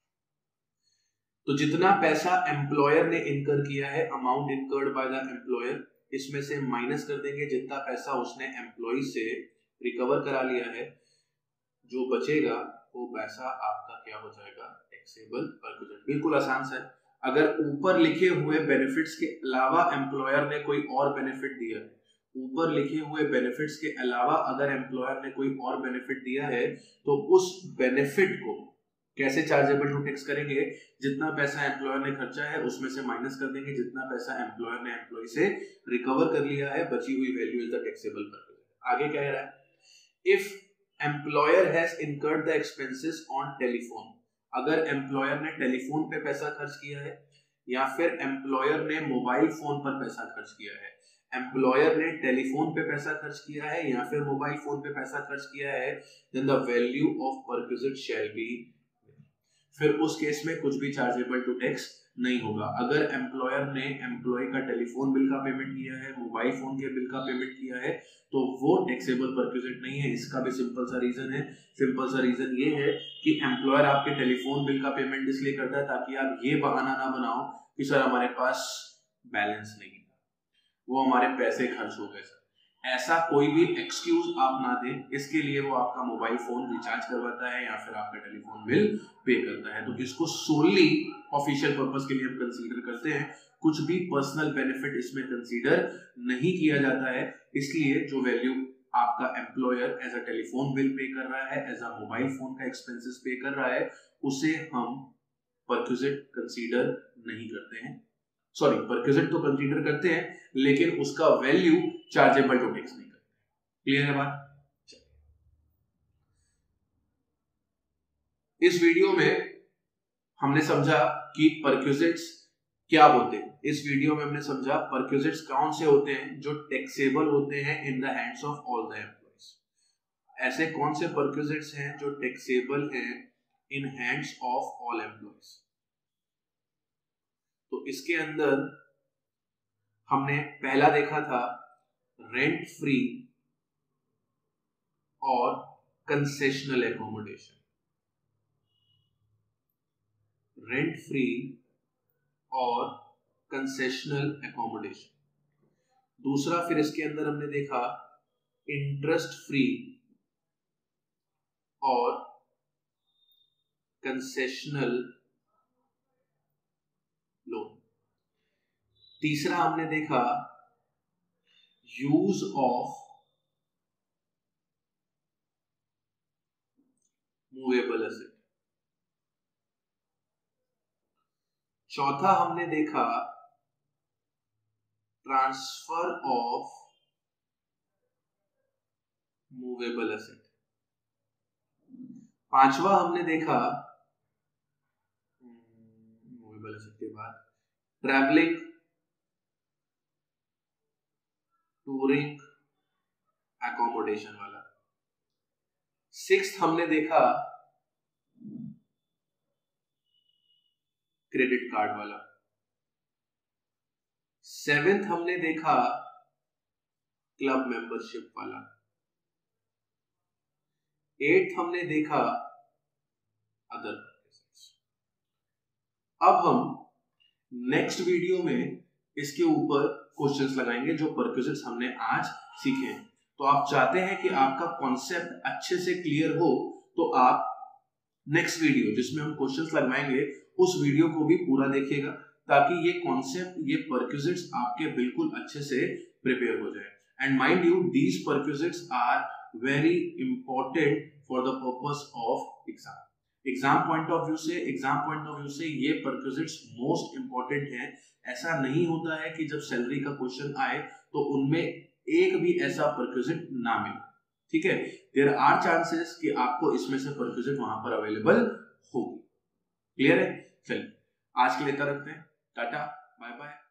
तो जितना पैसा एम्प्लॉयर ने इनकर किया है, amount incurred by the employer, इसमें से माइनस कर देंगे जितना पैसा उसने एम्प्लॉय से रिकवर करा लिया है, जो बचेगा वो पैसा आपका क्या हो जाएगा, टैक्सेबल परक्विजिट। बिल्कुल आसान सा है। अगर ऊपर लिखे हुए बेनिफिट्स के अलावा एम्प्लॉयर ने कोई और बेनिफिट दिया है, ऊपर लिखे हुए बेनिफिट्स के अलावा अगर एम्प्लॉयर ने कोई और बेनिफिट दिया है तो उस बेनिफिट को कैसे चार्जेबल टू टैक्स करेंगे, जितना पैसा एम्प्लॉयर ने खर्चा है उसमें से माइनस कर देंगे जितना पैसा एम्प्लॉयर ने एम्प्लॉय से रिकवर कर लिया है, बची हुई value is the taxable perquisite. आगे क्या कह रहा है, if employer has incurred the expenses on telephone, अगर एम्प्लॉयर ने टेलीफोन पे पैसा खर्च किया है या फिर एम्प्लॉयर ने मोबाइल फोन पर पैसा खर्च किया है, एम्प्लॉयर ने टेलीफोन पे पैसा खर्च किया है या फिर मोबाइल फोन पे पैसा खर्च किया है, then the value of perquisite shall be, फिर उस केस में कुछ भी चार्जेबल टू टैक्स नहीं होगा। अगर एम्प्लॉयर ने एम्प्लॉय का टेलीफोन बिल का पेमेंट किया है, मोबाइल फोन के बिल का पेमेंट किया है, तो वो टैक्सेबल परक्विजिट नहीं है। इसका भी सिंपल सा रीजन है, सिंपल सा रीजन ये है कि एम्प्लॉयर आपके टेलीफोन बिल का पेमेंट इसलिए करता है ताकि आप ये बहाना ना बनाओ कि सर हमारे पास बैलेंस नहीं था, वो हमारे पैसे खर्च हो गए सर, ऐसा कोई भी एक्सक्यूज आप ना दें। इसके लिए वो आपका मोबाइल फोन रिचार्ज करवाता है या फिर आपका टेलीफोन बिल पे करता है। तो इसको सोली ऑफिशियल पर्पस के लिए हम कंसीडर करते हैं, कुछ भी पर्सनल बेनिफिट इसमें कंसीडर नहीं किया जाता है। इसलिए जो वैल्यू आपका employer as a telephone bill pay कर रहा है, एज अ मोबाइल फोन का एक्सपेंसेस पे कर रहा है, उसे हम परक्विजिट कंसीडर नहीं करते हैं। सॉरी, परक्विजिट तो कंसीडर करते हैं लेकिन उसका वैल्यू चार्जेबल टू टैक्स नहीं करते। क्लियर है बात? इस वीडियो में हमने समझा कि परक्विजिट्स क्या होते हैं। इस वीडियो में हमने समझा परक्विजिट्स कौन से होते हैं जो टैक्सेबल होते हैं in the hands of all the employees, ऐसे कौन से परक्विजिट्स हैं जो टैक्सेबल हैं in hands of all employees. तो इसके अंदर हमने पहला देखा था रेंट फ्री और कंसेशनल एकोमोडेशन, रेंट फ्री और कंसेशनल एकोमोडेशन। दूसरा फिर इसके अंदर हमने देखा इंटरेस्ट फ्री और कंसेशनल लोन। तीसरा हमने देखा यूज ऑफ मूवेबल एसेट। चौथा हमने देखा ट्रांसफर ऑफ मूवेबल एसेट। पांचवा हमने देखा मूवेबल एसेट के बाद ट्रैवलिंग, टूरिंग, एकोमोडेशन वाला। सिक्स्थ हमने देखा क्रेडिट कार्ड वाला। सेवेंथ हमने देखा क्लब मेंबरशिप वाला। एट्थ हमने देखा अदर परक्विजिट्स। अब हम नेक्स्ट वीडियो में इसके ऊपर क्वेश्चंस लगाएंगे जो परक्विजिट्स हमने आज सीखे हैं। तो आप चाहते हैं कि आपका कॉन्सेप्ट अच्छे से क्लियर हो, तो आप नेक्स्ट वीडियो जिसमें हम क्वेश्चंस लगवाएंगे उस वीडियो को भी पूरा देखिएगा, ताकि ये कॉन्सेप्ट, ये परक्विजिट्स आपके बिल्कुल अच्छे से प्रिपेयर हो जाए। And mind you, these perquisites are very important for the purpose of exam. Exam point of view से एग्जाम पॉइंट ऑफ व्यू से ये परक्विजिट्स मोस्ट इंपॉर्टेंट है। ऐसा नहीं होता है कि जब सैलरी का क्वेश्चन आए तो उनमें एक भी ऐसा परक्विजिट ना मिले। ठीक है, देयर आर चांसेस कि आपको इसमें से परक्विजिट वहां पर अवेलेबल होगी। क्लियर है? चलिए आज के लिए इतना रखते हैं। Ta-ta, bye bye.